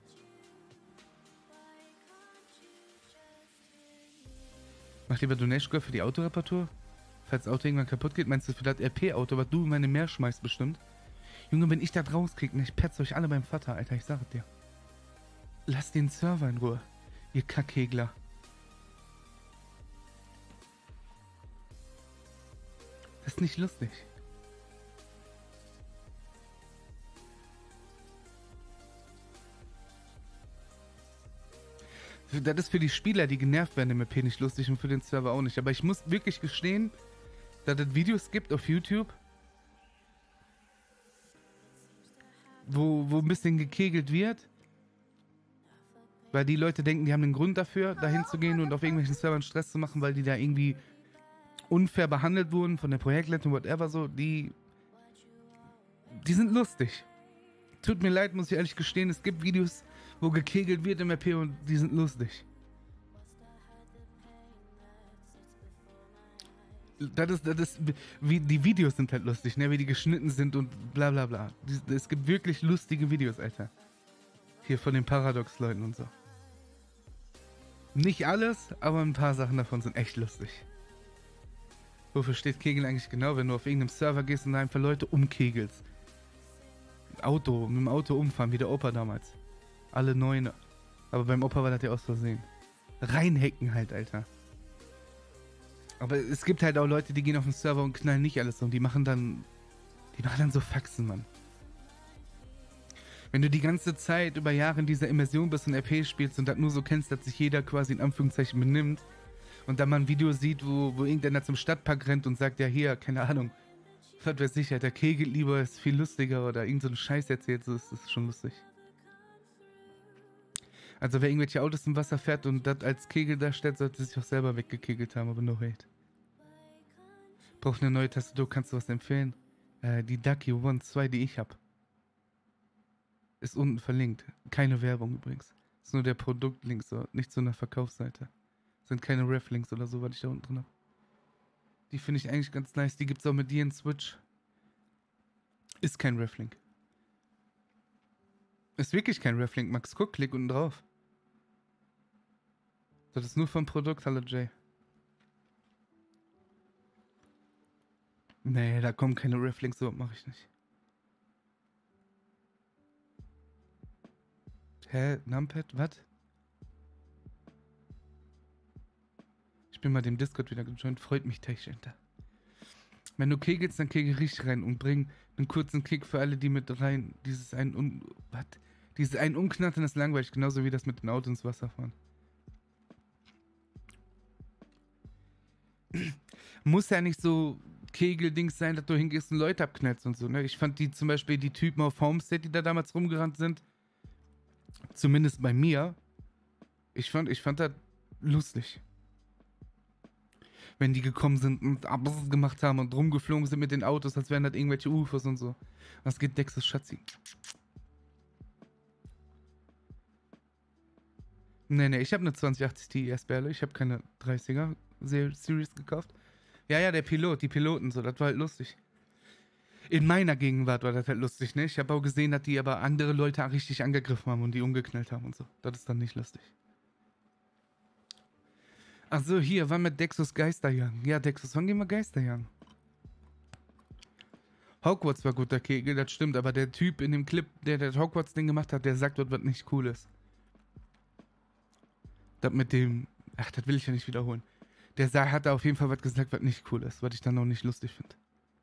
Mach lieber Donation für die Autoreparatur. Falls das Auto irgendwann kaputt geht, meinst du für das R P-Auto, was du in meine Meer schmeißt bestimmt? Junge, wenn ich das rauskriege, ich petze euch alle beim Vater, Alter, ich sage dir. Lass den Server in Ruhe, ihr Kackhegler. Das ist nicht lustig. Das ist für die Spieler, die genervt werden im E P, nicht lustig und für den Server auch nicht. Aber ich muss wirklich gestehen, dass es Videos gibt auf YouTube, wo, wo ein bisschen gekegelt wird, weil die Leute denken, die haben einen Grund dafür, dahin zu gehen und auf irgendwelchen Servern Stress zu machen, weil die da irgendwie unfair behandelt wurden von der Projektleitung, whatever so. Die, die sind lustig. Tut mir leid, muss ich ehrlich gestehen, es gibt Videos, wo gekegelt wird im R P und die sind lustig. Das ist, das ist, wie, die Videos sind halt lustig, ne? Wie die geschnitten sind und bla bla bla. Es gibt wirklich lustige Videos, Alter. Hier von den Paradox-Leuten und so. Nicht alles, aber ein paar Sachen davon sind echt lustig. Wofür steht Kegeln eigentlich genau, wenn du auf irgendeinem Server gehst und da einfach Leute umkegelst? Auto, mit dem Auto umfahren, wie der Opa damals. Alle Neune. Aber beim Opa war das ja aus Versehen. reinhacken halt, Alter. Aber es gibt halt auch Leute, die gehen auf den Server und knallen nicht alles um. Die machen dann, die machen dann so Faxen, Mann. Wenn du die ganze Zeit über Jahre in dieser Immersion bist und R P spielst und das nur so kennst, dass sich jeder quasi in Anführungszeichen benimmt und dann mal ein Video sieht, wo, wo irgendeiner zum Stadtpark rennt und sagt, ja hier, keine Ahnung, was weiß ich, der kegelt lieber, ist viel lustiger oder irgend so einen Scheiß erzählt, so ist das schon lustig. Also wer irgendwelche Autos im Wasser fährt und das als Kegel darstellt, sollte sich auch selber weggekegelt haben, aber no hate. Braucht eine neue Tastatur, kannst du was empfehlen? Äh, die Ducky One zwei, die ich habe. Ist unten verlinkt. Keine Werbung übrigens. Ist nur der Produktlink, so, nicht so eine Verkaufsseite. Sind keine Ref-Links oder so, was ich da unten drin habe. Die finde ich eigentlich ganz nice. Die gibt es auch mit dir in Switch. Ist kein Ref-Link. Ist wirklich kein Ref-Link, Max. Guck, klick unten drauf. Das ist nur vom Produkt, hallo Jay. Nee, da kommen keine Ref-Links, so mache ich nicht. Hä? Numpad? Was? Ich bin mal dem Discord wieder gejoint. Freut mich, Techcenter. Wenn du kegelst, dann kegel richtig rein und bring einen kurzen Kick für alle, die mit rein. Dieses ein Un... Was? Dieses ein Umknattern ist langweilig, genauso wie das mit den Autos ins Wasser fahren. Muss ja nicht so Kegeldings sein, dass du hingehst und Leute abknallst und so, ne? Ich fand die zum Beispiel, die Typen auf Homestead, die da damals rumgerannt sind, zumindest bei mir, ich fand, ich fand das lustig. Wenn die gekommen sind und Abs gemacht haben und rumgeflogen sind mit den Autos, als wären das irgendwelche U F Os und so. Was geht Dexus Schatzi? Nee, nee, ich habe eine zwanzig achtzig Ti S-Bärle, ich habe keine dreißiger Series gekauft. Ja, ja, der Pilot, die Piloten, so, das war halt lustig. In meiner Gegenwart war das halt lustig, ne? Ich habe auch gesehen, dass die aber andere Leute richtig angegriffen haben und die umgeknallt haben und so. Das ist dann nicht lustig. Ach so, hier, war mit Dexus Geisterjagen. Ja, Dexus, wann gehen wir Geisterjagen? Hogwarts war guter Kegel, das stimmt, aber der Typ in dem Clip, der das Hogwarts-Ding gemacht hat, der sagt, was nicht cool ist. Das mit dem... Ach, das will ich ja nicht wiederholen. Der hat da auf jeden Fall was gesagt, was nicht cool ist, was ich dann auch nicht lustig finde.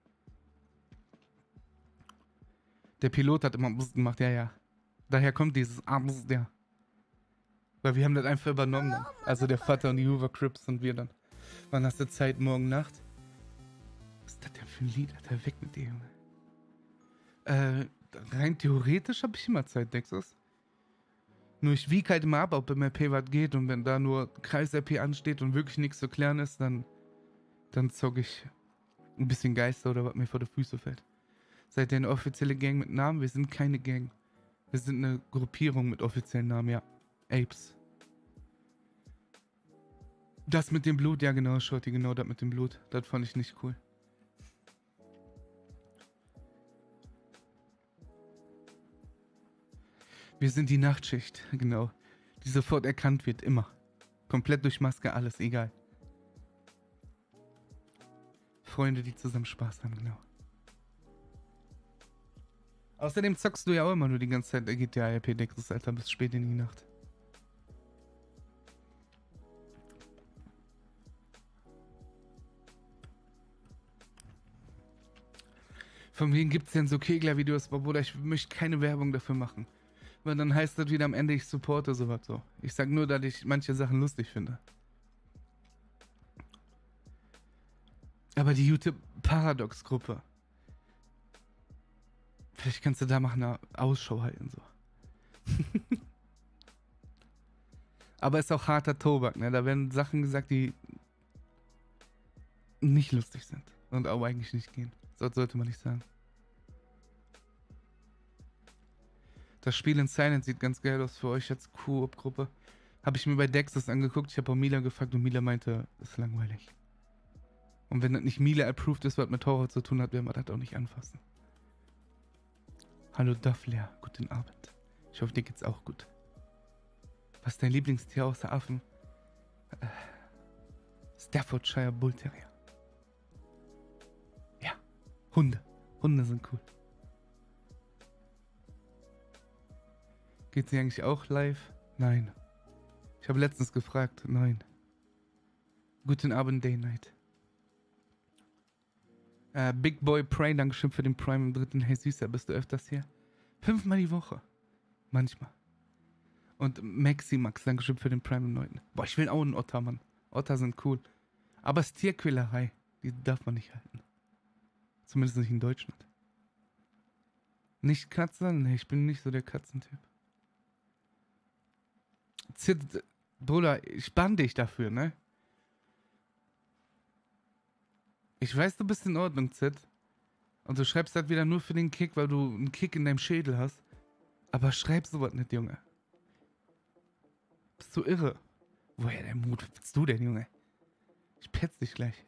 Der Pilot hat immer Bzz gemacht, ja, ja. Daher kommt dieses Bzz, ja. Weil wir haben das einfach übernommen dann. Also der Vater und die Hoover Crips und wir dann. Wann hast du Zeit? Morgen Nacht? Was ist das denn für ein Lied? Alter, weg mit dem. Äh, rein theoretisch habe ich immer Zeit, Dexus. Nur ich wiege halt immer ab, ob im R P was geht und wenn da nur Kreis-R P ansteht und wirklich nichts zu klären ist, dann, dann zocke ich ein bisschen Geister oder was mir vor die Füße fällt. Seid ihr eine offizielle Gang mit Namen? Wir sind keine Gang. Wir sind eine Gruppierung mit offiziellen Namen, ja. Apes. Das mit dem Blut, ja genau, Shorty, genau das mit dem Blut. Das fand ich nicht cool. Wir sind die Nachtschicht, genau. Die sofort erkannt wird, immer. Komplett durch Maske, alles, egal. Freunde, die zusammen Spaß haben, genau. Außerdem zockst du ja auch immer nur die ganze Zeit, da geht der R P Dexus, Alter, bis spät in die Nacht. Von wem gibt es denn so Kegler-Videos, Bruder? Ich möchte keine Werbung dafür machen. Weil dann heißt das wieder am Ende, ich supporte sowas so. Ich sag nur, dass ich manche Sachen lustig finde. Aber die YouTube-Paradox-Gruppe. Vielleicht kannst du da mal eine Ausschau halten, so. Aber ist auch harter Tobak, ne? Da werden Sachen gesagt, die nicht lustig sind. Und auch eigentlich nicht gehen. Das sollte man nicht sagen. Das Spiel in Silent sieht ganz geil aus für euch als Koop-Gruppe. Habe ich mir bei Dexus angeguckt. Ich habe auch Mila gefragt und Mila meinte, ist langweilig. Und wenn das nicht Mila-approved ist, was mit Horror zu tun hat, werden wir das auch nicht anfassen. Hallo Duffler, guten Abend. Ich hoffe, dir geht's auch gut. Was ist dein Lieblingstier außer Affen? Äh, Staffordshire Bull Terrier. Ja, Hunde. Hunde sind cool. Geht sie eigentlich auch live? Nein. Ich habe letztens gefragt. Nein. Guten Abend, Day Night. Äh, Big Boy Prey, Dankeschön für den Prime im dritten. Hey Süßer, bist du öfters hier? Fünfmal die Woche. Manchmal. Und Maxi Max, Dankeschön für den Prime im neunten. Boah, ich will auch einen Otter, Mann. Otter sind cool. Aber es ist Tierquälerei. Die darf man nicht halten. Zumindest nicht in Deutschland. Nicht Katzen? Nee, ich bin nicht so der Katzentyp. Zit, Bruder, ich bann dich dafür, ne? Ich weiß, du bist in Ordnung, Zit. Und du schreibst das wieder nur für den Kick, weil du einen Kick in deinem Schädel hast. Aber schreib sowas nicht, Junge. Bist du irre? Woher der Mut? Was bist du denn, Junge? Ich petz dich gleich.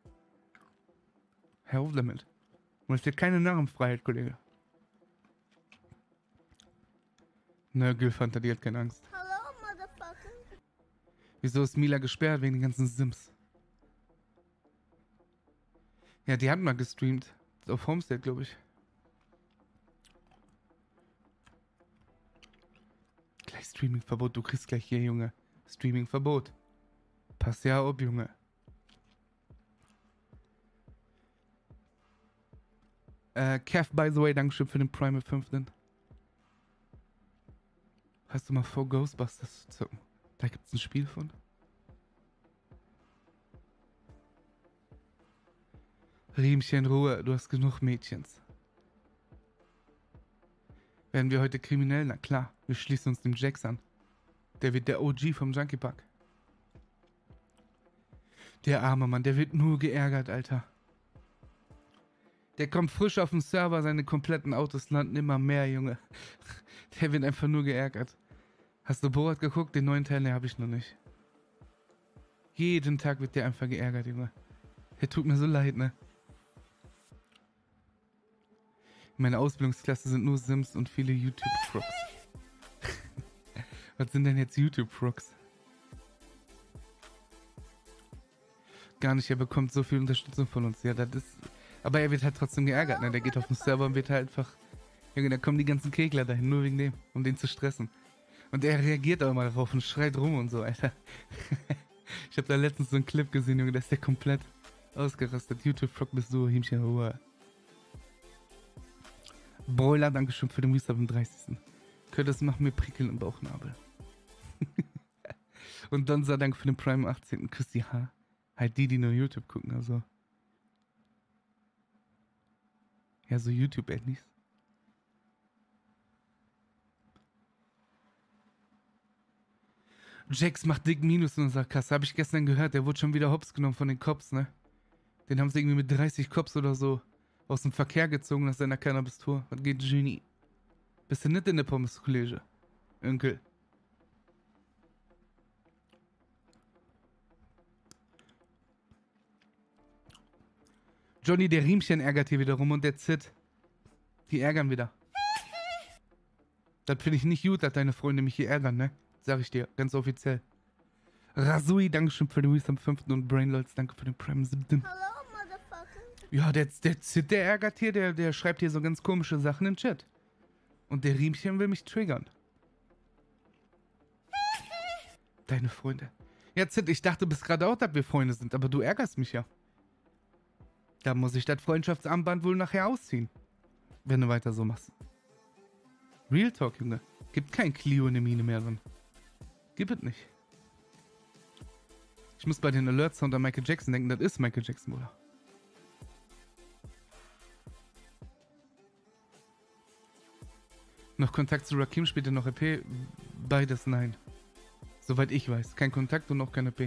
Hör auf damit. Du hast hier keine Narrenfreiheit, Kollege. Na, Gülfanta, die hat keine Angst. Hello, motherfucker. Wieso ist Mila gesperrt? Wegen den ganzen Sims. Ja, die hat mal gestreamt. Auf Homestead, glaube ich. Gleich Streaming-Verbot. Du kriegst gleich hier, Junge. Streaming-Verbot. Pass ja auf, Junge. Äh, Kev, by the way, Dankeschön für den Prime fünften. Hast du mal vor, Ghostbusters zu zocken? Da gibt's ein Spiel von. Riemchen, Ruhe, du hast genug Mädchens. Werden wir heute kriminell? Na klar, wir schließen uns dem Jax an. Der wird der O G vom Junkie Park. Der arme Mann, der wird nur geärgert, Alter. Der kommt frisch auf den Server, seine kompletten Autos landen immer mehr, Junge. Der wird einfach nur geärgert. Hast du Borat geguckt? Den neuen Teil? Ne, hab ich noch nicht. Jeden Tag wird der einfach geärgert, Junge. Der tut mir so leid, ne? Meine Ausbildungsklasse sind nur Sims und viele YouTube-Frogs. Was sind denn jetzt YouTube-Frogs? Gar nicht, er bekommt so viel Unterstützung von uns. Ja, das ist... Aber er wird halt trotzdem geärgert, ne? Der geht auf den Server und wird halt einfach... Junge, da kommen die ganzen Kegler dahin, nur wegen dem, um den zu stressen. Und er reagiert auch mal darauf und schreit rum und so, Alter. Ich habe da letztens so einen Clip gesehen, Junge, da ist der komplett ausgerastet. YouTube-Frog bist du, Hiemchen, Ruhe. Broiler, Dankeschön für den Resub am dreißigsten Curtis macht mir Prickeln im Bauchnabel. Und Donza, danke für den Prime am achtzehnten Christi H. Halt die, die nur YouTube gucken, also. Ja, so YouTube-Endys. Jax macht dick Minus in unserer Kasse. Habe ich gestern gehört, der wurde schon wieder hops genommen von den Cops, ne? Den haben sie irgendwie mit dreißig Cops oder so aus dem Verkehr gezogen nach seiner Cannabis-Tour. Was geht, Genie? Bist du nicht in der Pommes-Kollege? Onkel. Johnny, der Riemchen ärgert hier wieder rum und der Zit. Die ärgern wieder. Das finde ich nicht gut, dass deine Freunde mich hier ärgern, ne? Sag ich dir, ganz offiziell. Rasui, Dankeschön für den Reese am fünften und Brainlords, danke für den Prime siebten Hello, motherfucker. Ja, der, der Zit, der ärgert hier, der, der schreibt hier so ganz komische Sachen im Chat. Und der Riemchen will mich triggern. Deine Freunde. Ja, Zit, ich dachte bis gerade auch, dass wir Freunde sind, aber du ärgerst mich ja. Da muss ich das Freundschaftsarmband wohl nachher ausziehen. Wenn du weiter so machst. Real Talk, Junge. Gibt kein Clio in der Mine mehr drin. Gibt es nicht. Ich muss bei den Alert-Sound an Michael Jackson denken, das ist Michael Jackson, Bruder. Noch Kontakt zu Rakim, später noch E P? Beides nein. Soweit ich weiß. Kein Kontakt und auch kein E P.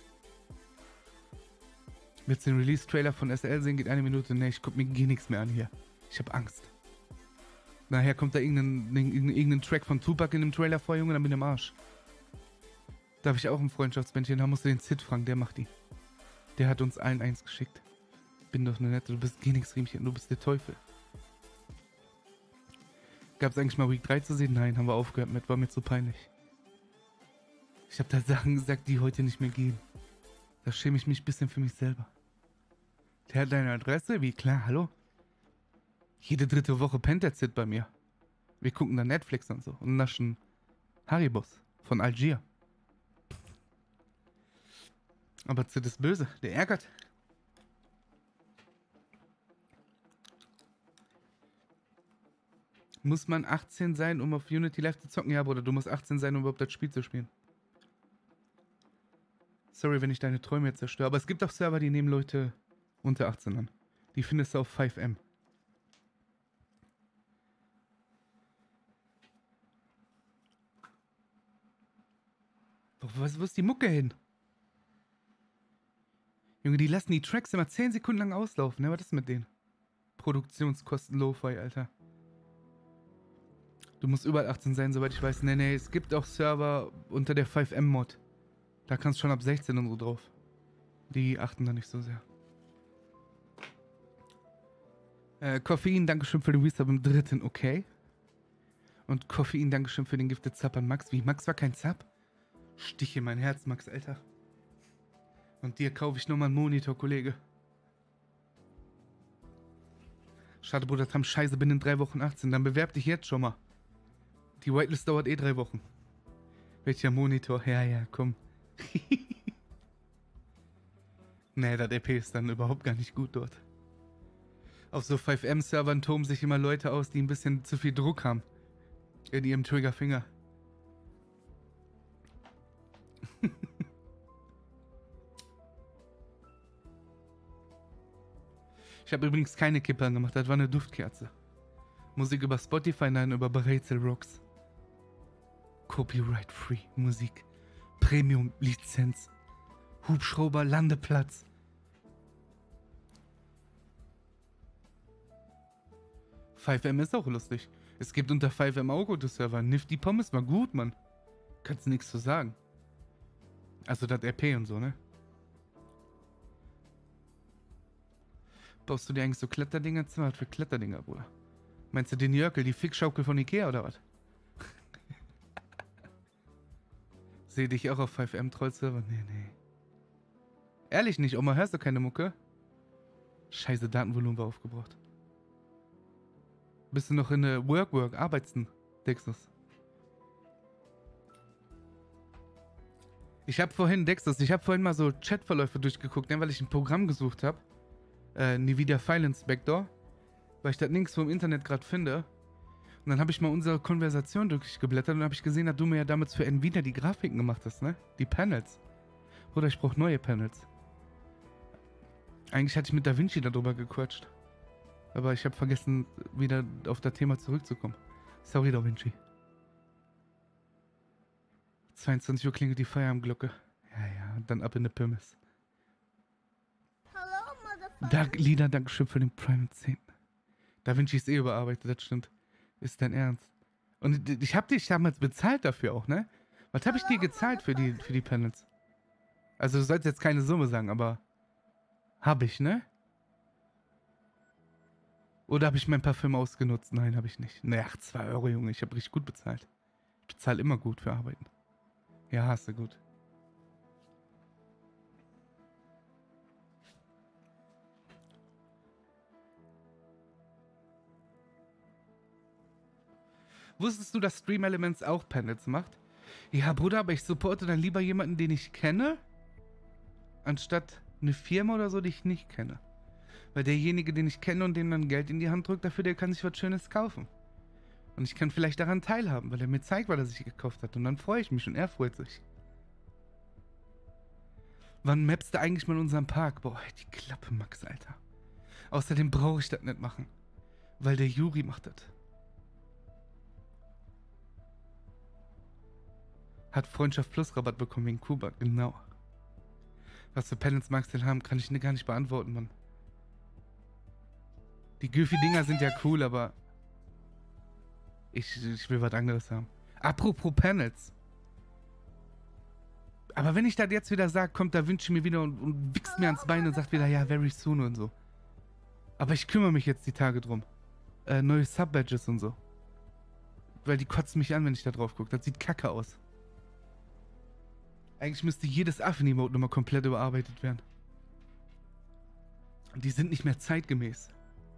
Willst du den Release-Trailer von S L sehen? Geht eine Minute. Ne, ich guck mir gar nichts mehr an hier. Ich hab Angst. Nachher kommt da irgendein, irgendein, irgendein Track von Tupac in dem Trailer vor, Junge, dann bin ich im Arsch. Darf ich auch ein Freundschaftsbändchen haben? Musst du den Sid fragen, der macht die. Der hat uns allen eins geschickt. Bin doch eine nette, du bist gar nichts, Riemchen, du bist der Teufel. Gab es eigentlich mal Week drei zu sehen? Nein, haben wir aufgehört mit, war mir zu peinlich. Ich habe da Sachen gesagt, die heute nicht mehr gehen. Da schäme ich mich ein bisschen für mich selber. Der hat deine Adresse? Wie? Klar, hallo? Jede dritte Woche pennt der Zit bei mir. Wir gucken dann Netflix und so und naschen Haribos von Algier. Aber Zit ist böse. Der ärgert. Muss man achtzehn sein, um auf Unity Live zu zocken? Ja, Bruder, du musst achtzehn sein, um überhaupt das Spiel zu spielen. Sorry, wenn ich deine Träume jetzt zerstöre. Aber es gibt auch Server, die nehmen Leute unter achtzehn an. Die findest du auf fünf M. Was, wo ist die Mucke hin? Junge, die lassen die Tracks immer zehn Sekunden lang auslaufen. Ne? Was ist mit denen? Produktionskosten Lo-Fi, Alter. Du musst überall achtzehn sein, soweit ich weiß. Nee, nee, es gibt auch Server unter der fünf M Mod. Da kannst du schon ab sechzehn und so drauf. Die achten da nicht so sehr. Äh, Koffein, Dankeschön für den Resub im dritten, okay. Und Koffein, Dankeschön für den Gifted Zap an Max. Wie, Max war kein Zap? Stich in mein Herz, Max, Alter. Und dir kaufe ich nochmal einen Monitor, Kollege. Schade, Bruder, Tam, scheiße, bin in drei Wochen achtzehn. Dann bewerb dich jetzt schon mal. Die Whitelist dauert eh drei Wochen. Welcher Monitor? Ja, ja, komm. Nee, das E P ist dann überhaupt gar nicht gut dort. Auf so fünf M Servern toben sich immer Leute aus, die ein bisschen zu viel Druck haben. In ihrem Triggerfinger. Ich habe übrigens keine Kippe angemacht, das war eine Duftkerze. Musik über Spotify, nein, über Brezel Rocks. Copyright-free Musik. Premium-Lizenz. Hubschrauber, Landeplatz. fünf M ist auch lustig. Es gibt unter fünf M auch gute Server. Nifty Pommes war gut, Mann. Kannst nichts zu sagen. Also das R P und so, ne? Baust du dir eigentlich so Kletterdinger? Was für Kletterdinger, Bruder? Meinst du den Jörkel, die Fickschaukel von Ikea oder was? Sehe dich auch auf fünf M Troll-Server? Nee, nee. Ehrlich nicht, Oma, hörst du keine Mucke? Scheiße, Datenvolumen war aufgebraucht. Bist du noch in der Work-Work, Arbeitsen, Dexus? Ich habe vorhin, Dexus, ich habe vorhin mal so Chatverläufe durchgeguckt, ne, weil ich ein Programm gesucht habe. Äh, Nvidia File Inspector. Weil ich das nirgendwo im Internet gerade finde. Und dann habe ich mal unsere Konversation durchgeblättert und habe ich gesehen, dass du mir ja damals für Nvidia die Grafiken gemacht hast, ne? Die Panels. Oder ich brauche neue Panels. Eigentlich hatte ich mit DaVinci darüber gequatscht. Aber ich habe vergessen, wieder auf das Thema zurückzukommen. Sorry, DaVinci. zweiundzwanzig Uhr klingelt die Feierabendglocke. Ja, ja, dann ab in die Pirmes. Hello, motherfucker. Dark Lieder, Dankeschön für den Prime zehn. DaVinci ist eh überarbeitet, das stimmt. Ist dein Ernst? Und ich habe dich damals bezahlt dafür auch, ne? Was habe ich dir gezahlt für die, für die Panels? Also du sollst jetzt keine Summe sagen, aber... Habe ich, ne? Oder habe ich mein Parfüm ausgenutzt? Nein, habe ich nicht. Ne, ach, zwei Euro, Junge. Ich habe richtig gut bezahlt. Ich bezahle immer gut für Arbeiten. Ja, hast du gut. Wusstest du, dass Stream Elements auch Panels macht? Ja, Bruder, aber ich supporte dann lieber jemanden, den ich kenne, anstatt eine Firma oder so, die ich nicht kenne. Weil derjenige, den ich kenne und dem dann Geld in die Hand drückt, dafür, der kann sich was Schönes kaufen. Und ich kann vielleicht daran teilhaben, weil er mir zeigt, was er sich gekauft hat. Und dann freue ich mich und er freut sich. Wann mappst du eigentlich mal in unserem Park? Boah, die Klappe, Max, Alter. Außerdem brauche ich das nicht machen. Weil der Juri macht das. Hat Freundschaft Plus Rabatt bekommen wegen Kuba, genau. Was für Panels magst du denn haben, kann ich gar nicht beantworten, Mann. Die Goofy-Dinger sind ja cool, aber... Ich, ich will was anderes haben. Apropos Panels. Aber wenn ich das jetzt wieder sage, kommt DaVinci mir wieder und, und wichst mir ans Bein und sagt wieder, ja, very soon und so. Aber ich kümmere mich jetzt die Tage drum. Äh, neue Sub-Badges und so. Weil die kotzen mich an, wenn ich da drauf gucke. Das sieht kacke aus. Eigentlich müsste jedes Affen-Emote nochmal komplett überarbeitet werden. Und die sind nicht mehr zeitgemäß.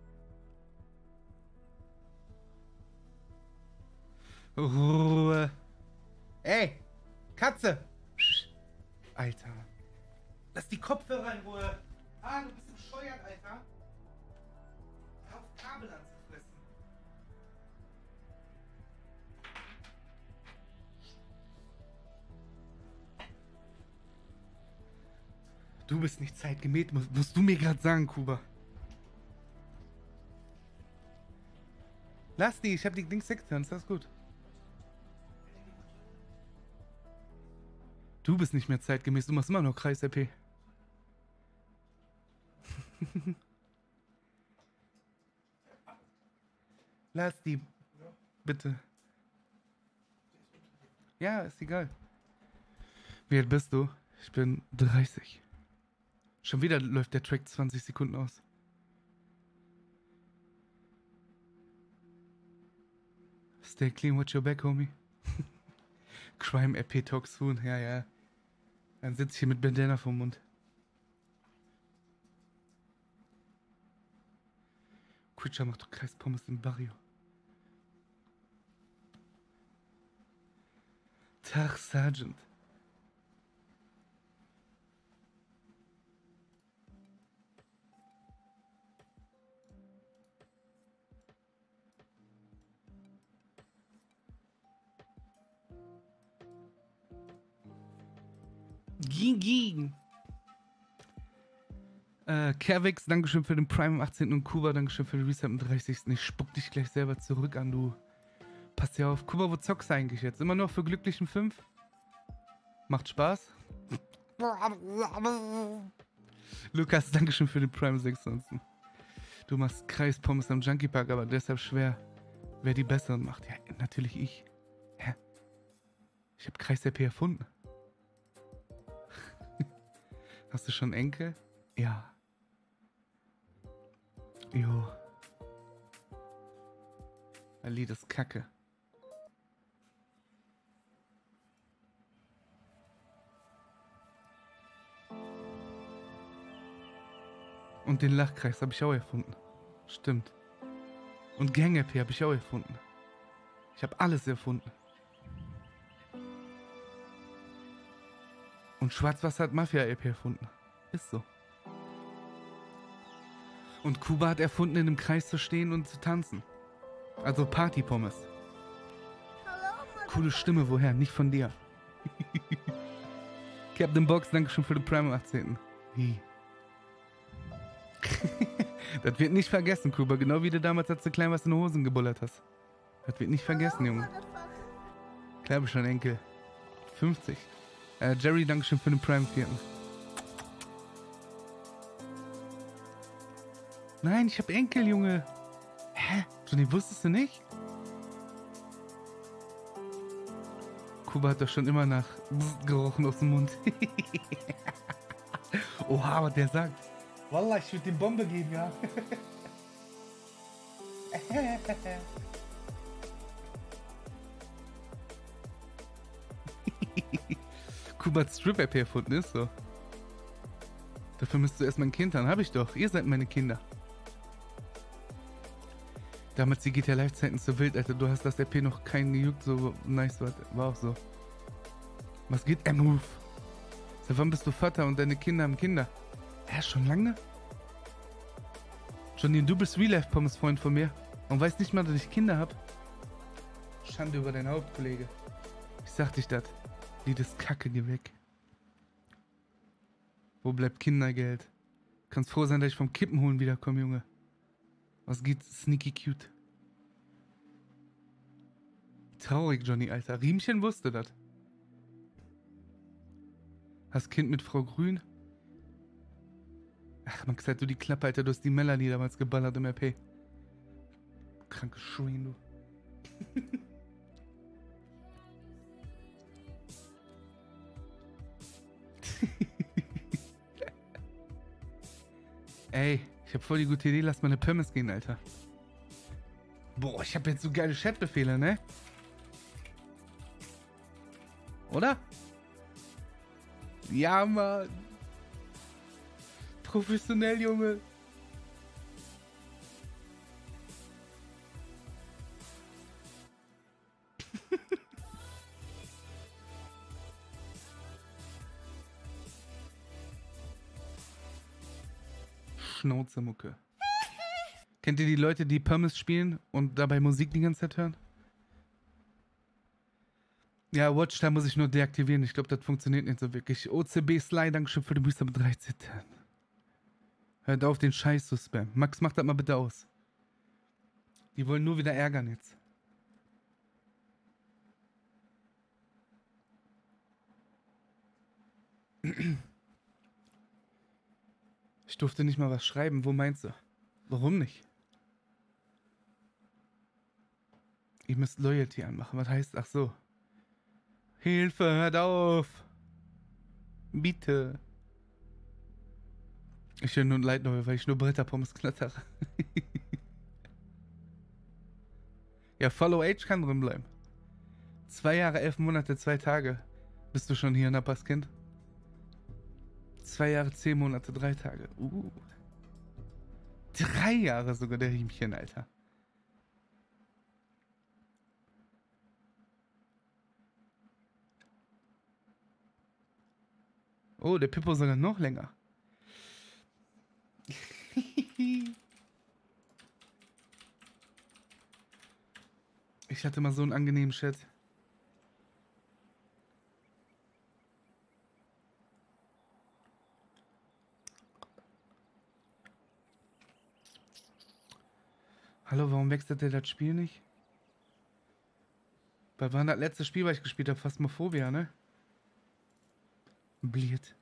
Ruhe. Ey, Katze. Alter. Lass die Kopfhörer in Ruhe. Ah, du bist bescheuert, Alter. Hör auf, Kabel anzufressen. Du bist nicht zeitgemäß, musst, musst du mir gerade sagen, Kuba. Lass die, ich hab die Dings weggetan, ist das gut. Du bist nicht mehr zeitgemäß, du machst immer noch Kreis-R P. Lass die, bitte. Ja, ist egal. Wie alt bist du? Ich bin dreißig. Schon wieder läuft der Track zwanzig Sekunden aus. Stay clean, watch your back, homie. Crime-R P Talk soon, ja, ja. Dann sitze ich hier mit Bandana vom Mund. Quitscher macht doch Kreispommes im Barrio. Tag, Sergeant. Ging, ging. Äh, Kervix, Dankeschön für den Prime am achtzehnten und Kuba, Dankeschön für den Reset am dreißigsten Ich spuck dich gleich selber zurück an, du. Pass ja auf. Kuba, wo zockst du eigentlich jetzt? Immer noch für glücklichen fünf? Macht Spaß? Lukas, Dankeschön für den Prime sechsundzwanzig Du machst Kreispommes am Junkie Park, aber deshalb schwer, wer die besseren macht. Ja, natürlich ich. Hä? Ich hab Kreis-R P erfunden. Hast du schon Enkel? Ja. Jo. Ein Lied ist Kacke. Und den Lachkreis habe ich auch erfunden. Stimmt. Und Gang-R P habe ich auch erfunden. Ich habe alles erfunden. Und Schwarzwasser hat Mafia-R P erfunden. Ist so. Und Kuba hat erfunden, in einem Kreis zu stehen und zu tanzen. Also Party-Pommes. Coole Stimme, woher? Nicht von dir. Captain Box, danke schon für den Prime am achtzehnten Wie? Das wird nicht vergessen, Kuba. Genau wie du damals, als du klein was in den Hosen gebullert hast. Das wird nicht vergessen, Junge. Klar, schon Enkel. fünfzig Äh, Jerry, dankeschön für den Prime vierten Nein, ich hab Enkel, Junge. Hä? Johnny, wusstest du nicht? Kuba hat doch schon immer nach Bzz gerochen aus dem Mund. Oha, was der sagt. Wallah, ich würde dem Bombe geben, ja. Kuba hat Strip-R P erfunden, ist so. Dafür müsst du erstmal ein Kind haben. Hab ich doch. Ihr seid meine Kinder. Damals die G T A Live-Zeiten so wild, Alter. Du hast das R P noch keinen gejuckt, so nice, war, war auch so. Was geht? M-Move. Seit wann bist du Vater und deine Kinder haben Kinder? Ja, schon lange? Johnny, du bist Real-Life-Pommes-Freund von mir und weißt nicht mal, dass ich Kinder hab. Schande über dein Haupt, Kollege. Ich sag dich das. Lied ist Kacke, geh weg. Wo bleibt Kindergeld? Kannst froh sein, dass ich vom Kippen holen wiederkomme, Junge. Was geht? Sneaky cute. Traurig, Johnny, Alter. Riemchen wusste das. Hast Kind mit Frau Grün? Ach, man gesagt, du die Klappe, Alter. Du hast die Melanie damals geballert im R P. Krankes Schwein, du. Ey, ich hab voll die gute Idee, lass mal eine Pommes gehen, Alter. Boah, ich hab jetzt so geile Chatbefehle, ne? Oder? Ja, Mann. Professionell, Junge. Schnauze-Mucke. Kennt ihr die Leute, die Pommes spielen und dabei Musik die ganze Zeit hören? Ja, Watch, da muss ich nur deaktivieren. Ich glaube, das funktioniert nicht so wirklich. O C B Sly, Dankeschön für den Booster mit dreizehn. Hört auf, den Scheiß zu spammen. Max, mach das mal bitte aus. Die wollen nur wieder ärgern jetzt. Ich durfte nicht mal was schreiben. Wo meinst du? Warum nicht? Ihr müsst Loyalty anmachen. Was heißt? Ach so. Hilfe, hört auf. Bitte. Ich höre nur ein Light Novel, weil ich nur Bretterpommes knattere. Ja, Follow Age kann drin bleiben. Zwei Jahre, elf Monate, zwei Tage. Bist du schon hier, Nappas Kind? Zwei Jahre, zehn Monate, drei Tage. Uh. Drei Jahre sogar, der Riemchen, Alter. Oh, der Pippo sogar noch länger. Ich hatte mal so einen angenehmen Chat. Hallo, warum wechselt der das Spiel nicht? Was war das letzte Spiel, was ich gespielt habe? Phasmophobia, ne? Bliert.